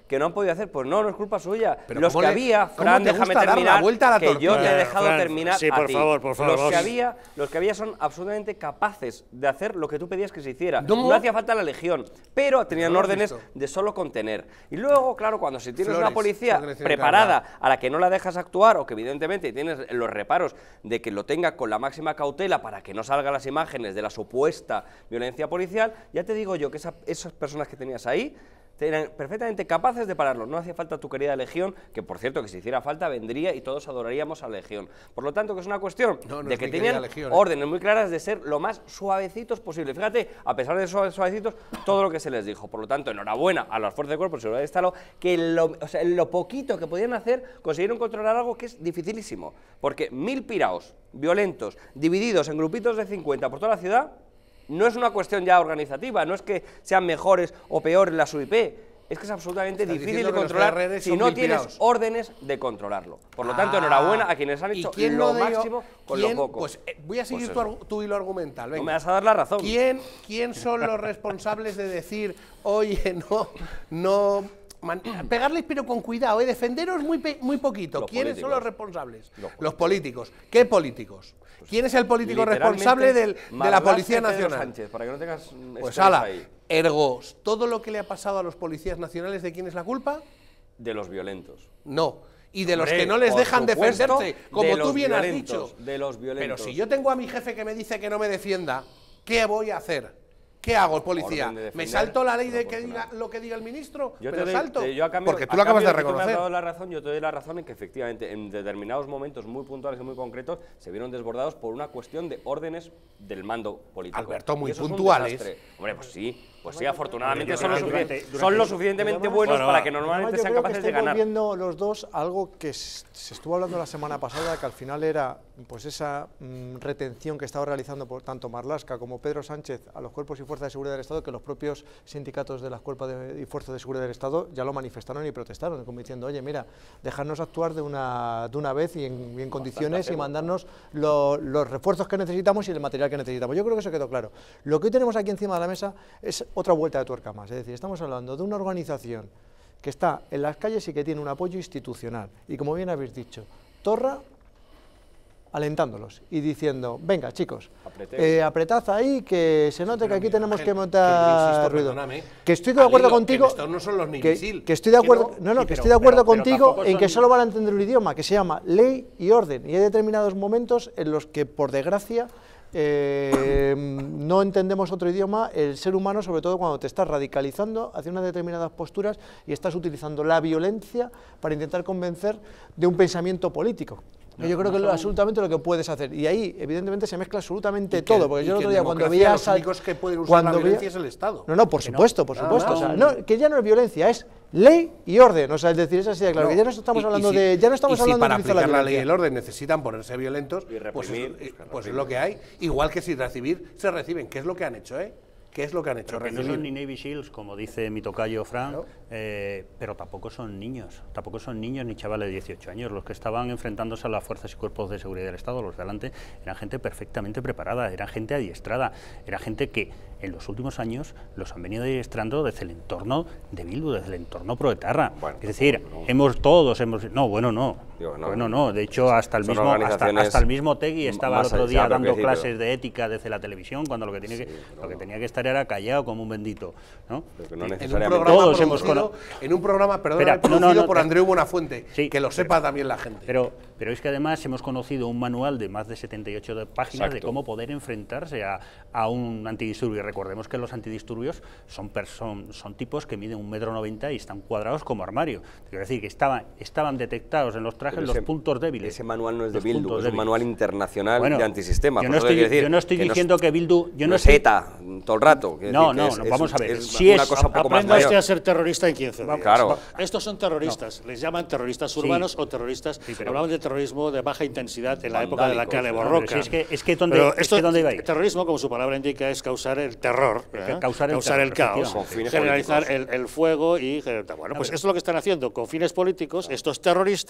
que no han podido hacer. Pues no, no es culpa suya. Pero los que le, había, Fran, déjame terminar, vuelta a la que yo te he dejado Fran, terminar sí, a por ti. favor, por favor, los, vamos. que había, los que había son absolutamente capaces de hacer lo que tú pedías que se hiciera. No, no hacía falta la legión, pero tenían no lo has órdenes visto. de solo contener. Y luego, claro, cuando si tienes Flores, una policía organización preparada encargada. a la que no la dejas actuar o que evidentemente tienes los reparos de que lo tenga con la máxima cautela para que no salgan las imágenes de la supuesta violencia policial, ya te digo yo que esa, esas personas que tenías ahí eran perfectamente capaces de pararlo. No hacía falta tu querida Legión, que por cierto que si hiciera falta vendría y todos adoraríamos a la Legión. Por lo tanto que es una cuestión no, no de es que mi tenían querida Legión, ¿eh? órdenes muy claras de ser lo más suavecitos posible. Fíjate, a pesar de ser suavecitos, todo lo que se les dijo. Por lo tanto, enhorabuena a las fuerzas de cuerpo de seguridad del Estado, que lo, o sea, lo poquito que podían hacer consiguieron controlar algo que es dificilísimo. Porque mil piraos violentos, divididos en grupitos de cincuenta por toda la ciudad, no es una cuestión ya organizativa, no es que sean mejores o peores las U I P, es que es absolutamente Estás difícil diciendo de que los controlar ferreres si son no mil tienes piraos. órdenes de controlarlo. Por lo tanto, Ah, enhorabuena a quienes han ¿y hecho quién lo lo dio? máximo con ¿Quién? lo poco. Pues eh, voy a seguir Pues tu, eso. argu- tu hilo argumental. Venga. No me vas a dar la razón. ¿Quién, ¿Quién son los responsables de decir, oye, no, no, man- pegarles pero con cuidado, eh, defenderos muy, pe- muy poquito? Los ¿Quiénes son los políticos. responsables? Los Los políticos. ¿Qué políticos? ¿Quién es el político Literalmente, responsable del- de la Marlaska Policía y Pedro Nacional? Sánchez, para que no tengas mm, Pues estrés ala, ahí. ergo, ¿todo lo que le ha pasado a los policías nacionales, de quién es la culpa? De los violentos. No. Y de los Hombre, que no les por dejan supuesto, defenderse, como de tú los bien has violentos, dicho. de los violentos. Pero si yo tengo a mi jefe que me dice que no me defienda, ¿qué voy a hacer? ¿Qué hago, policía? Orden de ¿Me defender, salto la ley de que proporcional. diga lo que diga el ministro? Yo ¿Me te lo doy, salto? te- yo a cambio- Porque tú a lo acabas de cambio que tú me has reconocer. dado la razón, yo te doy la razón en que efectivamente en determinados momentos muy puntuales y muy concretos se vieron desbordados por una cuestión de órdenes del mando político. Alberto, muy Y eso es un puntuales. desastre. Hombre, pues sí, pues sí, afortunadamente son, Durante- lo, sufici- durante- son lo suficientemente Además- buenos Bueno, para va. que normalmente Además, yo sean creo capaces que de estáis ganar. volviendo los dos a algo que s- se estuvo hablando la semana pasada, que al final era pues esa mm, retención que estaba realizando por tanto Marlaska como Pedro Sánchez a los cuerpos y fuerzas de seguridad del Estado, que los propios sindicatos de las cuerpos de- y fuerzas de seguridad del Estado ya lo manifestaron y protestaron, como diciendo, oye, mira, dejarnos actuar de una, de una vez y en, y en condiciones y mandarnos lo- los refuerzos que necesitamos y el material que necesitamos. Yo creo que eso quedó claro. Lo que hoy tenemos aquí encima de la mesa es otra vuelta de tuerca más, es decir, estamos hablando de una organización que está en las calles y que tiene un apoyo institucional. Y como bien habéis dicho, Torra alentándolos y diciendo, venga chicos, Apretéis. eh, apretad ahí, que se note que Pero aquí mira, tenemos Ángel, que que yo montar insisto, ruido. perdóname, Que estoy de acuerdo al hilo, contigo, que estos no son los Navy que, Seal. que estoy de acuerdo, Que no, no, sí, que pero- estoy de acuerdo pero- pero contigo tampoco en que son- solo van a entender un idioma que se llama ley y orden, y hay determinados momentos en los que, por desgracia, eh, no entendemos otro idioma, el ser humano, sobre todo cuando te estás radicalizando hacia unas determinadas posturas y estás utilizando la violencia para intentar convencer de un pensamiento político. Que yo creo que es lo- absolutamente lo que puedes hacer. Y ahí, evidentemente, se mezcla absolutamente Y que- todo. Porque y yo el que otro en día, cuando democracia veía. los sal- únicos que pueden usar cuando la veía- violencia es el Estado. No, no, por Que no, supuesto, por nada supuesto. más. O sea, no, que ya no es violencia, es ley y orden. O sea, es decir, es así de claro. No, que ya no estamos y- y hablando si- de. Ya no estamos y si hablando para de utilizar la aplicar la ley y violencia. el orden necesitan ponerse violentos, Y pues, es, reprimir, eh, pues, pues es reprimir. lo que hay. Igual que si recibir, se reciben. ¿Qué es lo que han hecho, eh? ¿Qué es lo que han hecho? Pero que no Recibir. son ni Navy Seals, como dice mi tocayo Frank, Claro. eh, pero tampoco son niños, tampoco son niños ni chavales de dieciocho años. Los que estaban enfrentándose a las fuerzas y cuerpos de seguridad del Estado, los de delante, eran gente perfectamente preparada, eran gente adiestrada, era gente que en los últimos años los han venido adiestrando desde el entorno de Bildu, desde el entorno proetarra. Bueno, es decir, no. hemos todos, hemos... No, bueno, no. Digo, no, bueno, no. De hecho, hasta el son mismo hasta, organizaciones hasta el mismo Tegui estaba el más otro allá, día lo que dando decir, clases pero- de ética desde la televisión, cuando lo que, tiene Sí, que, pero lo que no. tenía que estar era callado como un bendito, ¿no? Pero que no En un necesariamente. programa Todos hemos producido, en un programa, perdón, Espera, no, no, producido no, por te- Andreu Buenafuente, Sí, que lo pero- sepa también la gente. Pero, pero es que además hemos conocido un manual de más de setenta y ocho de páginas de Exacto. cómo poder enfrentarse a, a un antidisturbio. Recordemos que los antidisturbios son, son, son tipos que miden un metro noventa y están cuadrados como armario. Quiero decir que estaban, estaban detectados en los trajes Pero los ese- puntos débiles. Ese manual no es de Los Bildu, puntos es un débiles. manual internacional Bueno, de antisistemas. Yo Por no eso estoy, quiero decir yo no estoy que diciendo que Bildu... Yo no no es estoy, ETA todo el rato. quiero No, decir que no, es- no, es vamos un- a ver, Es si una es- cosa un poco más Aprenda usted mayor. a ser terrorista en quince días. Claro. Estos son terroristas, les llaman terroristas Sí. urbanos o terroristas. Sí, pero- Hablaban de terrorismo de baja intensidad en la época de la Vandálicos, Cale ¿no? Borroca. Pero si es que- es que ¿dónde- Pero es que esto, ¿dónde iba a ir? terrorismo, como su palabra indica, es causar el terror, ¿eh? causar el terror, caos, efectivamente. Con fines generalizar el, políticos. el fuego y generar- bueno, pues ver. esto es lo que están haciendo con fines políticos. Estos terroristas están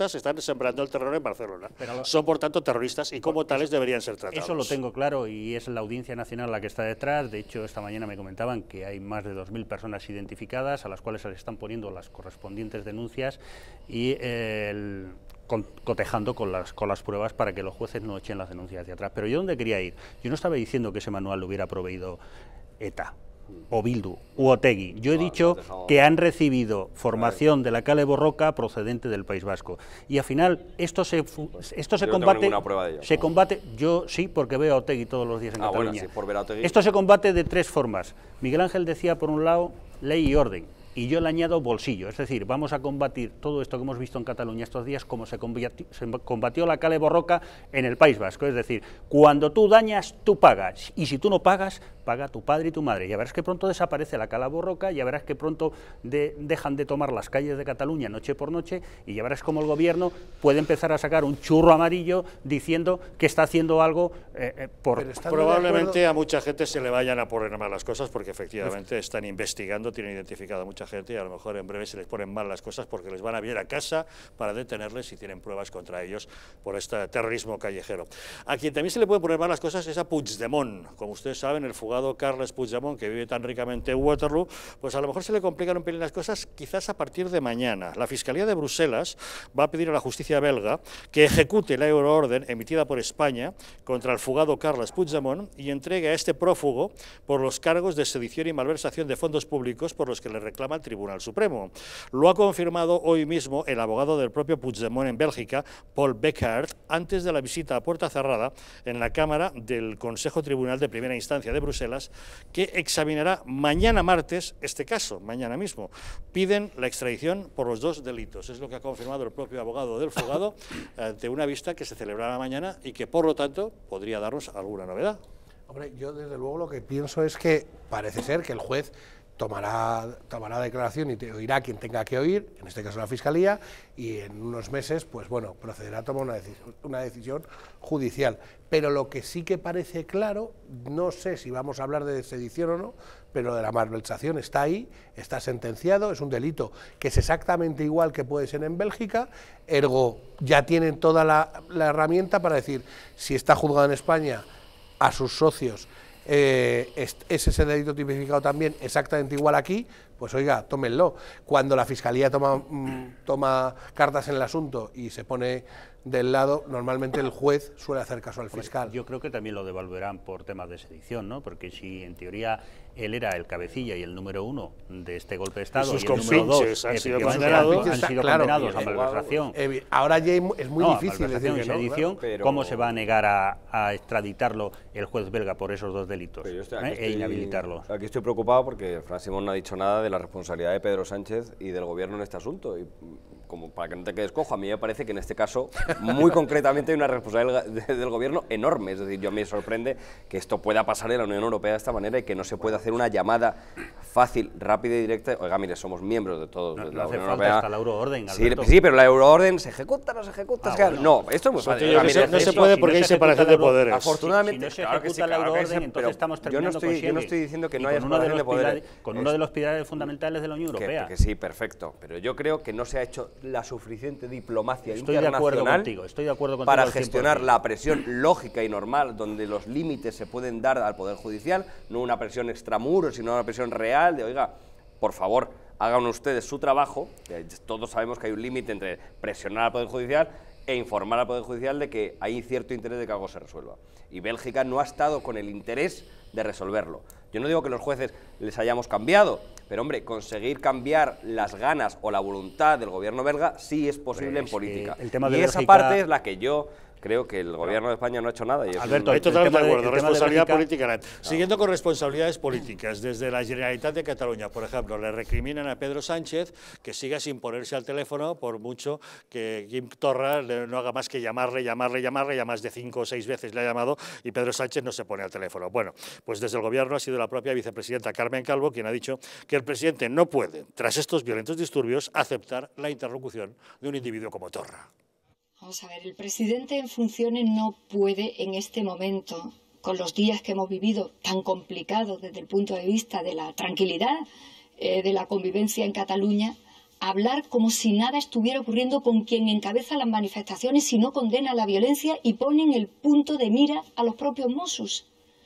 sembrando el terror en Barcelona. Pero, Son, por tanto, terroristas y como tales deberían ser tratados. Eso lo tengo claro y es la Audiencia Nacional la que está detrás. De hecho, esta mañana me comentaban que hay más de dos mil personas identificadas a las cuales se les están poniendo las correspondientes denuncias y eh, el, con, cotejando con las, con las pruebas para que los jueces no echen las denuncias hacia atrás. Pero yo, ¿dónde quería ir? Yo no estaba diciendo que ese manual lo hubiera proveído ETA o Bildu u Otegi. Yo he No, dicho no, no. que han recibido formación de la Kale Borroka procedente del País Vasco. Y al final esto se fu- esto se Yo no tengo combate ninguna prueba de ello. se combate yo sí, porque veo a Otegi todos los días en Ah, bueno, Cataluña. sí, por ver a Otegi. Esto se combate de tres formas. Miguel Ángel decía, por un lado, ley y orden. Y yo le añado bolsillo, es decir, vamos a combatir todo esto que hemos visto en Cataluña estos días como se combatió, se combatió la Kale Borroka en el País Vasco. Es decir, cuando tú dañas, tú pagas. Y si tú no pagas, paga tu padre y tu madre. Ya verás que pronto desaparece la Kale Borroka, ya verás que pronto de, dejan de tomar las calles de Cataluña noche por noche y ya verás cómo el gobierno puede empezar a sacar un churro amarillo diciendo que está haciendo algo eh, eh, por... Pero estando de Probablemente acuerdo- a mucha gente se le vayan a poner mal las cosas porque efectivamente están investigando, tienen identificado a mucha gente y a lo mejor en breve se les ponen mal las cosas porque les van a venir a casa para detenerles si tienen pruebas contra ellos por este terrorismo callejero. A quien también se le pueden poner mal las cosas es a Puigdemont. Como ustedes saben, el fugado Carles Puigdemont, que vive tan ricamente en Waterloo, pues a lo mejor se le complican un pelín las cosas quizás a partir de mañana. La Fiscalía de Bruselas va a pedir a la justicia belga que ejecute la euroorden emitida por España contra el fugado Carles Puigdemont y entregue a este prófugo por los cargos de sedición y malversación de fondos públicos por los que le reclama el Tribunal Supremo. Lo ha confirmado hoy mismo el abogado del propio Puigdemont en Bélgica, Paul Beckert, antes de la visita a puerta cerrada en la Cámara del Consejo Tribunal de Primera Instancia de Bruselas, que examinará mañana martes este caso, mañana mismo. Piden la extradición por los dos delitos. Es lo que ha confirmado el propio abogado del fugado ante una vista que se celebrará mañana y que, por lo tanto, podría darnos alguna novedad. Hombre, yo desde luego lo que pienso es que parece ser que el juez tomará, tomará declaración y te oirá a quien tenga que oír, en este caso la Fiscalía, y en unos meses, pues bueno, procederá a tomar una, deci una decisión judicial. Pero lo que sí que parece claro, no sé si vamos a hablar de sedición o no, pero de la malversación está ahí, está sentenciado, es un delito que es exactamente igual que puede ser en Bélgica, ergo ya tienen toda la, la herramienta para decir, si está juzgado en España, a sus socios, eh, es, es ese delito tipificado también exactamente igual aquí, pues oiga, tómenlo. Cuando la Fiscalía toma, mm, toma cartas en el asunto y se pone del lado, normalmente el juez suele hacer caso al fiscal. Yo creo que también lo devolverán por temas de sedición, ¿no? Porque si en teoría él era el cabecilla y el número uno de este golpe de Estado y, sus el número dos compinches han sido efectivamente, condenados, han sido claro, condenados a eh, malversación. Eh, ahora ya es muy No, difícil malversación decir y que no, sedición, claro. Pero- ¿cómo se va a negar a, a extraditarlo el juez belga por esos dos delitos Pero yo estoy- eh? aquí e estoy- inhabilitarlo? Aquí estoy preocupado porque Fran Simón no ha dicho nada de la responsabilidad de Pedro Sánchez y del gobierno en este asunto. Y mm, como para que no te quedes cojo, a mí me parece que en este caso, muy concretamente, hay una responsabilidad del, del gobierno enorme. Es decir, yo me sorprende que esto pueda pasar en la Unión Europea de esta manera y que no se pueda hacer una llamada fácil, rápida y directa. Oiga, mire, somos miembros de todos. No, de no la hace Unión falta Europea. hasta la euroorden, Sí, Alberto. sí, pero la euroorden se ejecuta, no se ejecuta. Ah, es que- bueno. No, esto es muy fácil. Sotillo, Oiga, que se- mire, no se eso- puede si porque no hay se separación ejecuta de la euro- poderes. Afortunadamente, Si no se claro que sí, ejecuta la claro que euroorden, sí, entonces pero estamos yo no terminando estoy, con yo no Schengen. estoy diciendo que Y no haya con uno de separación los de poderes. pilares, con uno de los pilares fundamentales de la Unión Que, Europea. que sí, perfecto, pero yo creo que no se ha hecho la suficiente diplomacia Estoy de acuerdo internacional contigo, estoy de acuerdo contigo para al cien por gestionar cien. la presión lógica y normal, donde los límites se pueden dar al Poder Judicial, no una presión extramuros, sino una presión real de, oiga, por favor, hagan ustedes su trabajo, que todos sabemos que hay un límite entre presionar al Poder Judicial e informar al Poder Judicial de que hay cierto interés de que algo se resuelva. Y Bélgica no ha estado con el interés de resolverlo. Yo no digo que los jueces les hayamos cambiado, pero hombre, conseguir cambiar las ganas o la voluntad del gobierno belga sí es posible Pues, en política. eh, el tema y de esa Bélgica- parte es la que yo creo que el gobierno de España no ha hecho nada. Y es Alberto, un- Estoy totalmente el tema de de- acuerdo. el tema de Responsabilidad Bélgica- política. Siguiendo con responsabilidades políticas, desde la Generalitat de Cataluña, por ejemplo, le recriminan a Pedro Sánchez que siga sin ponerse al teléfono por mucho que Quim Torra le- no haga más que llamarle, llamarle, llamarle, ya más de cinco o seis veces le ha llamado y Pedro Sánchez no se pone al teléfono. Bueno, pues desde el gobierno ha sido la propia vicepresidenta Carmen Calvo quien ha dicho que el presidente no puede, tras estos violentos disturbios, aceptar la interlocución de un individuo como Torra. Vamos a ver, el presidente en funciones no puede en este momento, con los días que hemos vivido tan complicados desde el punto de vista de la tranquilidad, eh, de la convivencia en Cataluña, hablar como si nada estuviera ocurriendo con quien encabeza las manifestaciones y no condena la violencia y pone en el punto de mira a los propios Mossos.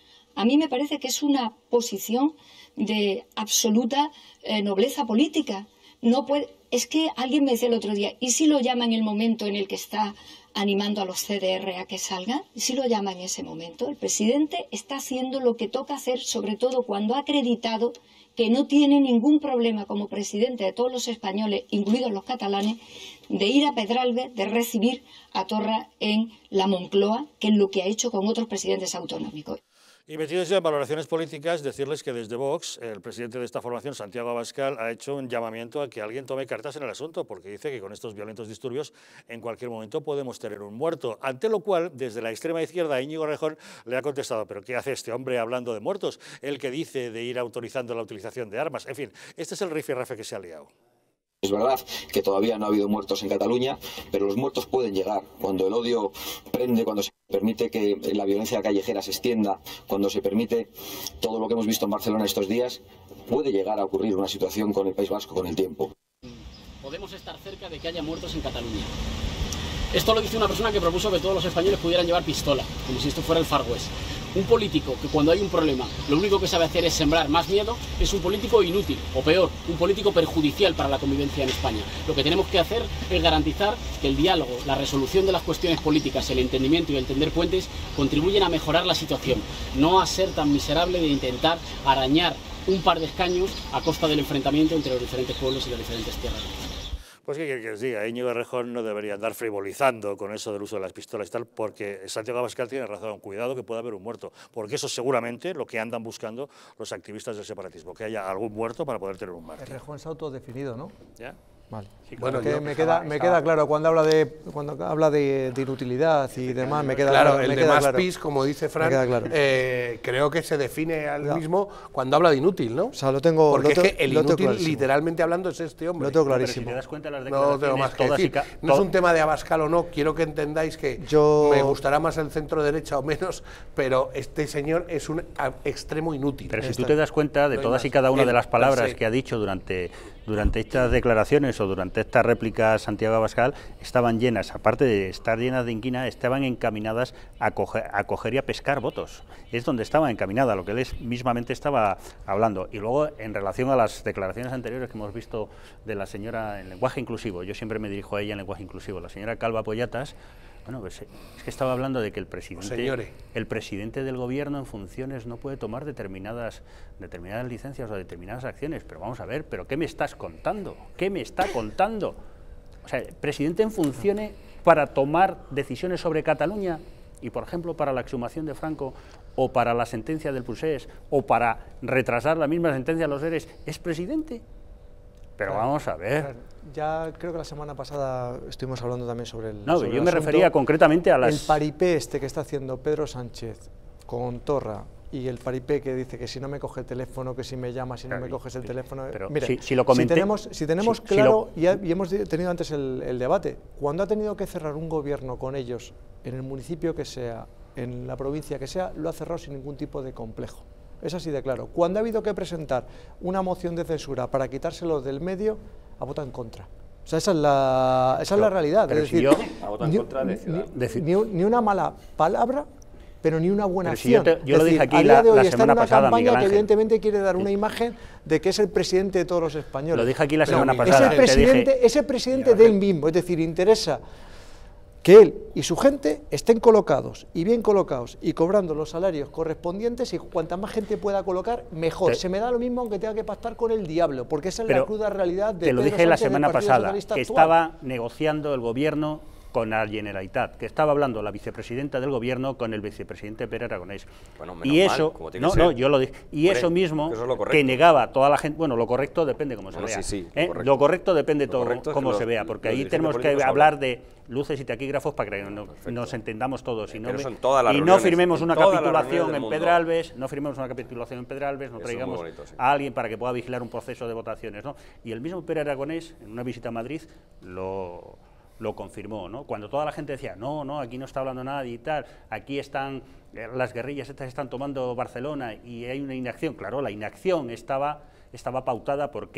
A mí me parece que es una posición de absoluta eh, nobleza política. No puede, es que alguien me decía el otro día, ¿y si lo llama en el momento en el que está animando a los C D R a que salgan? ¿Y si lo llama en ese momento? El presidente está haciendo lo que toca hacer, sobre todo cuando ha acreditado que no tiene ningún problema como presidente de todos los españoles, incluidos los catalanes, de ir a Pedralbes, de recibir a Torra en la Moncloa, que es lo que ha hecho con otros presidentes autonómicos. Y metidos ya en valoraciones políticas, decirles que desde Vox, el presidente de esta formación, Santiago Abascal, ha hecho un llamamiento a que alguien tome cartas en el asunto, porque dice que con estos violentos disturbios en cualquier momento podemos tener un muerto, ante lo cual, desde la extrema izquierda, Íñigo Errejón le ha contestado, ¿pero qué hace este hombre hablando de muertos? El que dice de ir autorizando la utilización de armas. En fin, este es el rifirrafe que se ha liado. Es verdad que todavía no ha habido muertos en Cataluña, pero los muertos pueden llegar. Cuando el odio prende, cuando se permite que la violencia callejera se extienda, cuando se permite todo lo que hemos visto en Barcelona estos días, puede llegar a ocurrir una situación con el País Vasco con el tiempo. Podemos estar cerca de que haya muertos en Cataluña. Esto lo dice una persona que propuso que todos los españoles pudieran llevar pistola, como si esto fuera el Far West. Un político que cuando hay un problema lo único que sabe hacer es sembrar más miedo es un político inútil, o peor, un político perjudicial para la convivencia en España. Lo que tenemos que hacer es garantizar que el diálogo, la resolución de las cuestiones políticas, el entendimiento y el tender puentes contribuyen a mejorar la situación, no a ser tan miserable de intentar arañar un par de escaños a costa del enfrentamiento entre los diferentes pueblos y las diferentes tierras. Pues qué quiere que os diga, Íñigo Errejón no debería andar frivolizando con eso del uso de las pistolas y tal, porque Santiago Abascal tiene razón, cuidado que pueda haber un muerto, porque eso es seguramente lo que andan buscando los activistas del separatismo, que haya algún muerto para poder tener un mártir. Errejón se ha autodefinido, ¿no? ¿Ya? Vale. Sí, bueno, claro, me, queda, me queda claro, cuando habla de cuando habla de, de inutilidad y demás, me queda claro. claro. El me de queda más claro. pis, como dice Fran, claro. eh, creo que se define al ya. mismo cuando habla de inútil, ¿no? O sea, lo tengo Porque lo es que el lo inútil, literalmente hablando, es este hombre. Lo tengo clarísimo. Pero si te das cuenta de las no tengo más que decir. No es un tema de Abascal o no, quiero que entendáis que Yo... me gustará más el centro derecha o menos, pero este señor es un extremo inútil. Pero si tú te das cuenta de todas y cada una de las palabras que ha dicho durante, durante estas declaraciones o durante esta réplica Santiago Abascal, estaban llenas, aparte de estar llenas de inquina, estaban encaminadas a coger, a coger y a pescar votos. Es donde estaba encaminada, lo que él mismamente estaba hablando. Y luego, en relación a las declaraciones anteriores que hemos visto de la señora en lenguaje inclusivo, yo siempre me dirijo a ella en lenguaje inclusivo, la señora Calva Pollatas, bueno, pues es que estaba hablando de que el presidente, el presidente del gobierno en funciones no puede tomar determinadas, determinadas licencias o determinadas acciones. Pero vamos a ver, ¿pero qué me estás contando? ¿Qué me está contando? O sea, el presidente en funciones para tomar decisiones sobre Cataluña y, por ejemplo, para la exhumación de Franco o para la sentencia del Procés o para retrasar la misma sentencia de los ERES, ¿es presidente? Pero claro, vamos a ver. Claro. Ya creo que la semana pasada estuvimos hablando también sobre el No, sobre yo el me asunto. refería concretamente a las... El paripé este que está haciendo Pedro Sánchez con Torra y el paripé que dice que si no me coge el teléfono, que si me llamas, si claro, no me coges el sí, teléfono... Pero mire, si, si lo comenté... Si tenemos, si tenemos si, claro, si lo... y, ha, y hemos tenido antes el, el debate, cuando ha tenido que cerrar un gobierno con ellos, en el municipio que sea, en la provincia que sea, lo ha cerrado sin ningún tipo de complejo. Es así de claro. Cuando ha habido que presentar una moción de censura para quitárselo del medio, ha votado en contra. O sea, esa es la, esa pero, es la realidad. Es decir, yo, ni, ni, ni, ni una mala palabra, pero ni una buena pero acción. Si yo, te, yo lo decir, dije aquí la, la semana una pasada, campaña Miguel Ángel. que evidentemente quiere dar una imagen de que es el presidente de todos los españoles. Lo dije aquí la semana pero pasada. Es el presidente, dije, es el presidente de él mismo, es decir, interesa que él y su gente estén colocados y bien colocados y cobrando los salarios correspondientes, y cuanta más gente pueda colocar, mejor. Te, Se me da lo mismo aunque tenga que pactar con el diablo, porque esa es la cruda realidad de Te lo Pedro dije Sánchez la semana pasada, que actual. estaba negociando el gobierno con la Generalitat, que estaba hablando la vicepresidenta del gobierno con el vicepresidente Pere Aragonés. Bueno, y eso, mal, no, no, yo lo dije, y Hombre, eso mismo que, eso que negaba toda la gente, bueno, lo correcto depende cómo se bueno, vea. Sí, sí, ¿eh? correcto. Lo correcto depende todo correcto cómo es se lo, vea, porque ahí tenemos que hablar de luces y taquígrafos para que no, nos entendamos todos y no, me, y no firmemos una capitulación en Pedralbes, no firmemos una capitulación en Pedralbes, no traigamos bonito, sí. a alguien para que pueda vigilar un proceso de votaciones, ¿no? Y el mismo Pere Aragonés, en una visita a Madrid, lo... lo confirmó, ¿no? Cuando toda la gente decía, no, no, aquí no está hablando nadie y tal, aquí están, eh, las guerrillas estas están tomando Barcelona y hay una inacción, claro, la inacción estaba, estaba pautada, ¿por qué?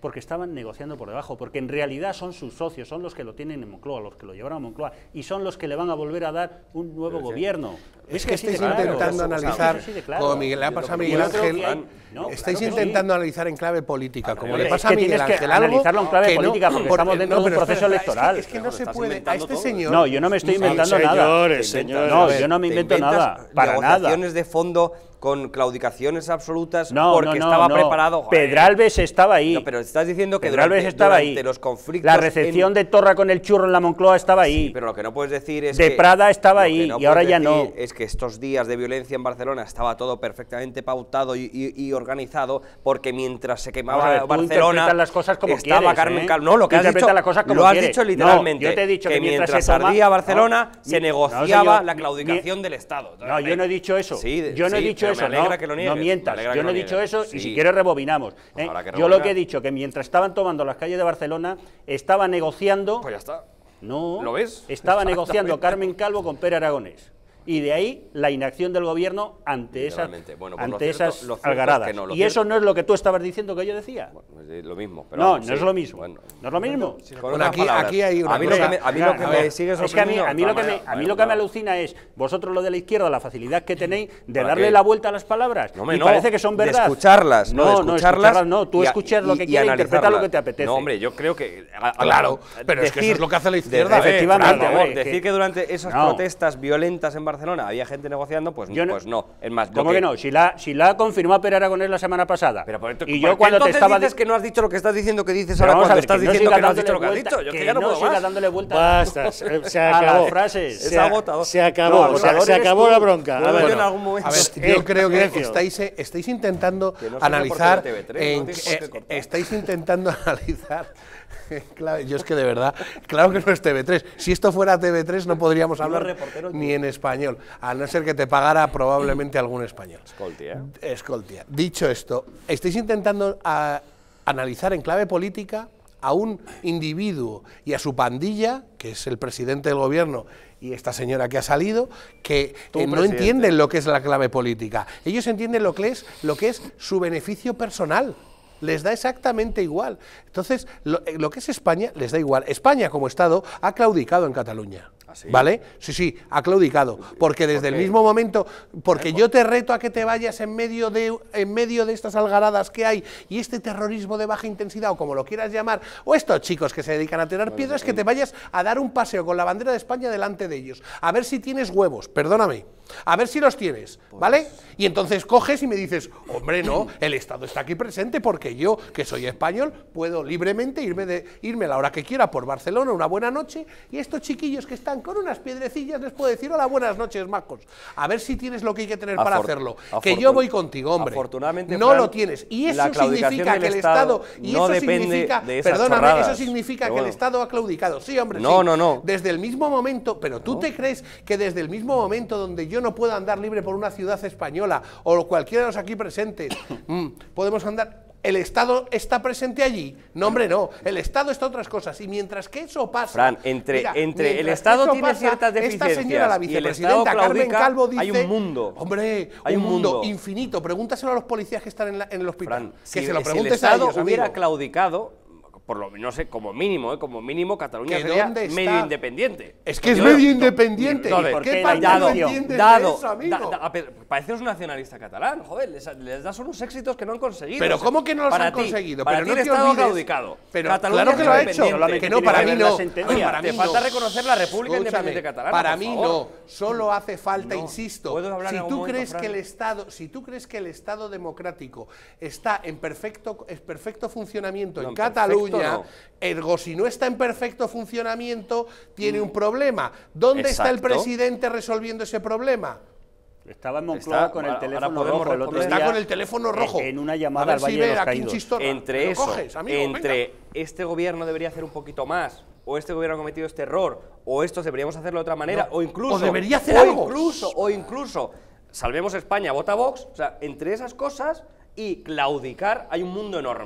porque estaban negociando por debajo, porque en realidad son sus socios, son los que lo tienen en Moncloa, los que lo llevaron a Moncloa, y son los que le van a volver a dar un nuevo Pero gobierno. Es, es que estáis intentando claro, analizar, claro. como Miguel, le pasa a Miguel Ángel, hay, no, estáis claro intentando sí. analizar en clave política, ah, como le pasa a Miguel Ángel, algo analizarlo en clave que política, porque no, estamos dentro no, de un proceso espera, electoral. Es que, es que no se puede, a este señor... No, yo no me estoy inventando señores, nada. Señores, no, yo no me invento nada, para nada. Negociaciones de fondo con claudicaciones absolutas no, porque no, no, estaba no. preparado. Joder. Pedralbes estaba ahí. No, pero estás diciendo que Pedralbes durante, estaba durante ahí. los conflictos. La recepción en... de Torra con el churro en la Moncloa estaba ahí. Sí, pero lo que no puedes decir es de que. Prada estaba ahí no y ahora ya no. Es que estos días de violencia en Barcelona estaba todo perfectamente pautado y, y, y organizado porque mientras se quemaba ver, Barcelona. Las cosas como estaba quieres, Carmen ¿eh? Calvo. No, lo que has dicho. Las cosas como lo has quieres. dicho literalmente. No, yo te he dicho que, que mientras, mientras se toma, ardía Barcelona no, se no, negociaba no, la claudicación mi, del Estado. No, yo no he dicho eso. Sí, yo no sí, he dicho eso. me alegra No, que lo niegues, no mientas. Yo no he dicho eso sí. y si quieres rebobinamos. ¿eh? Yo lo que he dicho que mientras estaban tomando las calles de Barcelona estaba negociando. Pues ya está. No. ¿Lo ves? Estaba negociando Carmen Calvo con Pere Aragonés. Y de ahí la inacción del gobierno ante esas, bueno, pues ante cierto, esas algaradas. Es que no, y eso no es lo que tú estabas diciendo que yo decía. Bueno, es lo mismo. Pero no, vamos, no sí. es lo mismo. Bueno, no es lo mismo. Sí, bueno, aquí, aquí hay una a mí lo que me, a mí lo que me sigue es que a mí, a mí lo que me, a mí lo que me alucina es vosotros lo de la izquierda, la facilidad que tenéis de darle qué? la vuelta a las palabras. No, me, y no, parece que son verdad. De escucharlas, no, no, de escucharlas. No, escucharlas no. Tú y, escuchas lo que y, quieres, y interpreta lo que te apetece. No, hombre, yo creo que. A, a, claro, pero decir, es que eso es lo que hace la izquierda. Efectivamente. Decir que durante esas protestas violentas en Barcelona había gente negociando, pues no. Pues no, es más. ¿Cómo que, que no? Si la, si la confirmó Pere Aragonés la semana pasada. Pero por esto, y yo cuando te estaba dices que no has dicho lo que estás diciendo que dices pero ahora cuando ver, estás que diciendo no que no has dicho lo que has vuelta, dicho. Yo que, que ya no, no puedo siga más. dándole vuelta Basta, se, se a acabó. las frases. Se, es agotador. Se acabó, no, se, se acabó la bronca. A ver, bueno, en algún momento. A ver, eh, yo creo que silencio. estáis, estáis intentando no analizar. T V tres, en, no eh, estáis intentando analizar. Claro, yo es que de verdad, claro que no es T V tres. Si esto fuera T V tres no podríamos hablar ni en español, a no ser que te pagara probablemente algún español. Escoltia. Escoltia. Dicho esto, estáis intentando a, analizar en clave política a un individuo y a su pandilla, que es el presidente del gobierno y esta señora que ha salido, que eh, no entienden lo que es la clave política. Ellos entienden lo que es, lo que es su beneficio personal. Les da exactamente igual. Entonces, lo, lo que es España les da igual. España, como Estado, ha claudicado en Cataluña. ¿Ah, sí? ¿Vale? Sí, sí, ha claudicado. Porque desde ¿Por el mismo momento, porque yo te reto a que te vayas en medio de en medio de estas algaradas que hay y este terrorismo de baja intensidad, o como lo quieras llamar, o estos chicos que se dedican a tirar piedras, que te vayas a dar un paseo con la bandera de España delante de ellos. A ver si tienes huevos, perdóname. A ver si los tienes, ¿vale? Y entonces coges y me dices, hombre, no, el Estado está aquí presente porque yo, que soy español, puedo libremente irme, de, irme a la hora que quiera por Barcelona, una buena noche, y estos chiquillos que están con unas piedrecillas les puedo decir, hola, buenas noches, macos. A ver si tienes lo que hay que tener para hacerlo. Que yo voy contigo, hombre. Afortunadamente, no Fran, lo tienes. Y eso significa que el Estado, Estado, y no eso depende significa, de esas perdóname, chorradas. eso significa Pero que bueno. el Estado ha claudicado. Sí, hombre, no, sí. no, no. Desde el mismo momento, pero tú no. te crees que desde el mismo momento donde yo no puedo andar libre por una ciudad española, o cualquiera de los aquí presentes, mmm, podemos andar... ¿El Estado está presente allí? No, hombre, no. El Estado está otras cosas. Y mientras que eso pasa... Fran, entre, mira, entre el Estado tiene pasa, ciertas deficiencias esta señora, la y el Estado vicepresidenta Carmen claudica, Calvo, dice... hay un mundo. Hombre, hay un un mundo, mundo infinito. Pregúntaselo a los policías que están en, la, en el hospital. Fran, que si, se lo si preguntes el Estado a ellos, hubiera amigo. claudicado... Por lo no sé, como mínimo, ¿eh? como mínimo, Cataluña ¿Que sería dónde está? medio independiente. Es que es Yo- medio no, independiente. no, ¿Y por ¿qué qué parte parte no no entiendes entiendes dado, de eso, amigo? da- da- pero pareces un nacionalista catalán, joder, les, les das unos éxitos que no han conseguido. Pero O sea, ¿cómo que no los para han ti- conseguido? Para Pero ti no el te Estado ha olvides. claudicado. Pero Cataluña claro que es lo ha hecho. independiente. Que no, para mí no. sentencia. Para Te mí falta no. reconocer la República Escúchame, Independiente Catalana. Para por mí favor. no, solo hace falta, No, insisto, ¿puedo hablar si en algún tú momento, crees Fran? que el Estado, si tú crees que el Estado democrático está en perfecto, en perfecto funcionamiento No, en en Cataluña, perfecto no. ergo si no está en perfecto funcionamiento, tiene un problema. ¿Dónde está el Exacto. presidente resolviendo ese problema? Estaba en Moncloa Está- con el ahora teléfono podemos rojo el otro responder. día. Está con el teléfono rojo. En una A llamada ver al si Valle ve de los aquí un Caídos. chistorra. Entre ¿Me lo eso, coges, amigo? entre Venga. este gobierno debería hacer un poquito más, o este gobierno ha cometido este error, o estos deberíamos hacerlo de otra manera, No, o incluso... o debería hacer o algo. incluso, o incluso, salvemos España, vota Vox, o sea, entre esas cosas y claudicar hay un mundo enorme.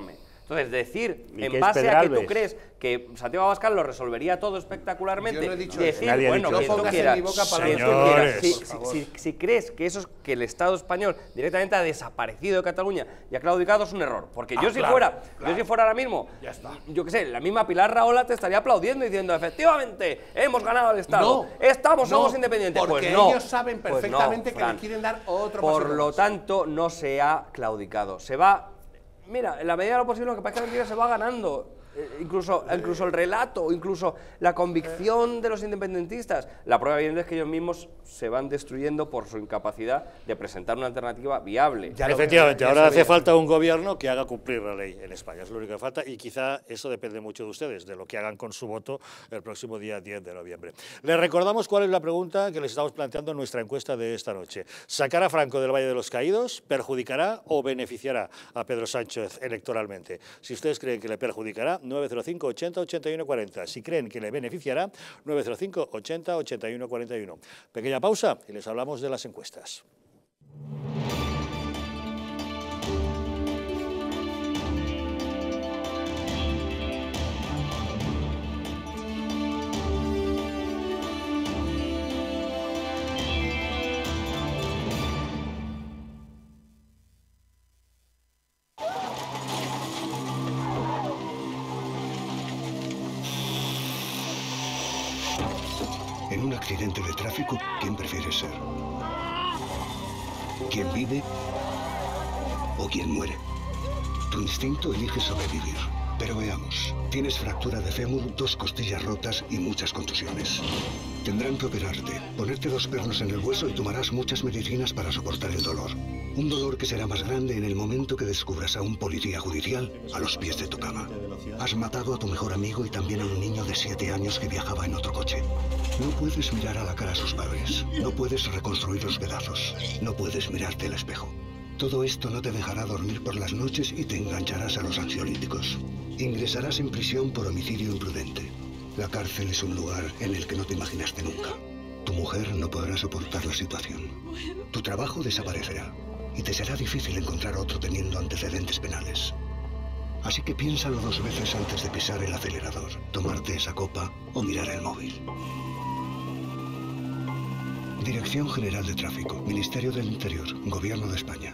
Entonces, decir, ¿Y en qué es base a que Pedralbes? tú crees que Santiago Abascal lo resolvería todo espectacularmente, Yo no he dicho decir, eso. Nadie ha bueno, dicho que eso. tú No pongas en quieras, mi boca palabras. que tú quieras. Señores, Si, por si- favor. si- si crees que eso es que el Estado español directamente ha desaparecido de Cataluña y ha claudicado, es un error. Porque Ah, yo si claro, fuera, claro. yo si fuera ahora mismo, Ya está. yo qué sé, la misma Pilar Rahola te estaría aplaudiendo y diciendo, efectivamente, hemos ganado al Estado, No, estamos, no, somos independientes. porque Pues no, ellos saben pues no, perfectamente que le Fran. quieren dar otro Por pasito lo más. tanto, no se ha claudicado. Se va, mira, en la medida de lo posible, lo que parece que mentira se va ganando. Eh, incluso, incluso el relato, incluso la convicción de los independentistas. La prueba evidente es que ellos mismos se van destruyendo por su incapacidad de presentar una alternativa viable. Ya lo Efectivamente, veo, ya ahora se hace veía. falta un gobierno que haga cumplir la ley en España, es lo único que falta y quizá eso depende mucho de ustedes, de lo que hagan con su voto el próximo día diez de noviembre. Les recordamos cuál es la pregunta que les estamos planteando en nuestra encuesta de esta noche. ¿Sacar a Franco del Valle de los Caídos perjudicará o beneficiará a Pedro Sánchez electoralmente? Si ustedes creen que le perjudicará, nueve cero cinco, ochenta, ochenta y uno, cuarenta. Si creen que le beneficiará, nueve cero cinco, ochenta, ochenta y uno, cuarenta y uno. Pequeña pausa y les hablamos de las encuestas. En un accidente de tráfico, ¿quién prefieres ser? ¿Quién vive o quién muere? Tu instinto elige sobrevivir. Pero veamos, tienes fractura de fémur, dos costillas rotas y muchas contusiones. Tendrán que operarte, ponerte dos pernos en el hueso y tomarás muchas medicinas para soportar el dolor. Un dolor que será más grande en el momento que descubras a un policía judicial a los pies de tu cama. Has matado a tu mejor amigo y también a un niño de siete años que viajaba en otro coche. No puedes mirar a la cara a sus padres. No puedes reconstruir los pedazos. No puedes mirarte al espejo. Todo esto no te dejará dormir por las noches y te engancharás a los ansiolíticos. Ingresarás en prisión por homicidio imprudente. La cárcel es un lugar en el que no te imaginaste nunca. Tu mujer no podrá soportar la situación. Tu trabajo desaparecerá y te será difícil encontrar otro teniendo antecedentes penales. Así que piénsalo dos veces antes de pisar el acelerador, tomarte esa copa o mirar el móvil. Dirección General de Tráfico, Ministerio del Interior, Gobierno de España.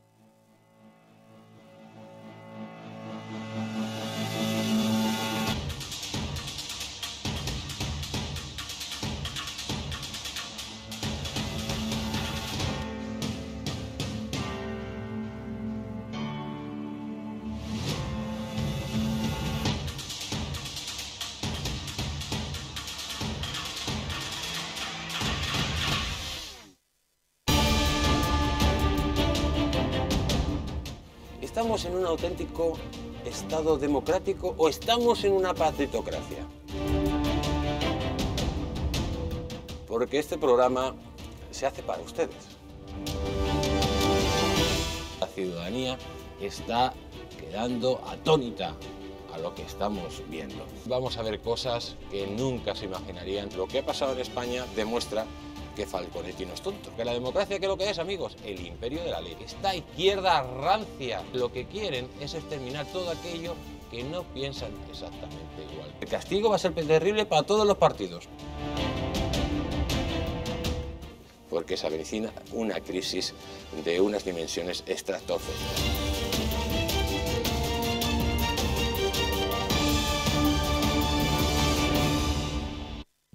¿Estamos en un auténtico Estado democrático o estamos en una partitocracia? Porque este programa se hace para ustedes. La ciudadanía está quedando atónita a lo que estamos viendo. Vamos a ver cosas que nunca se imaginarían. Lo que ha pasado en España demuestra que Falconetti no es tonto. Que la democracia, ¿qué es lo que es, amigos? El imperio de la ley. Esta izquierda rancia lo que quieren es exterminar todo aquello que no piensan exactamente igual. El castigo va a ser terrible para todos los partidos. Porque se avecina una crisis de unas dimensiones estratosféricas.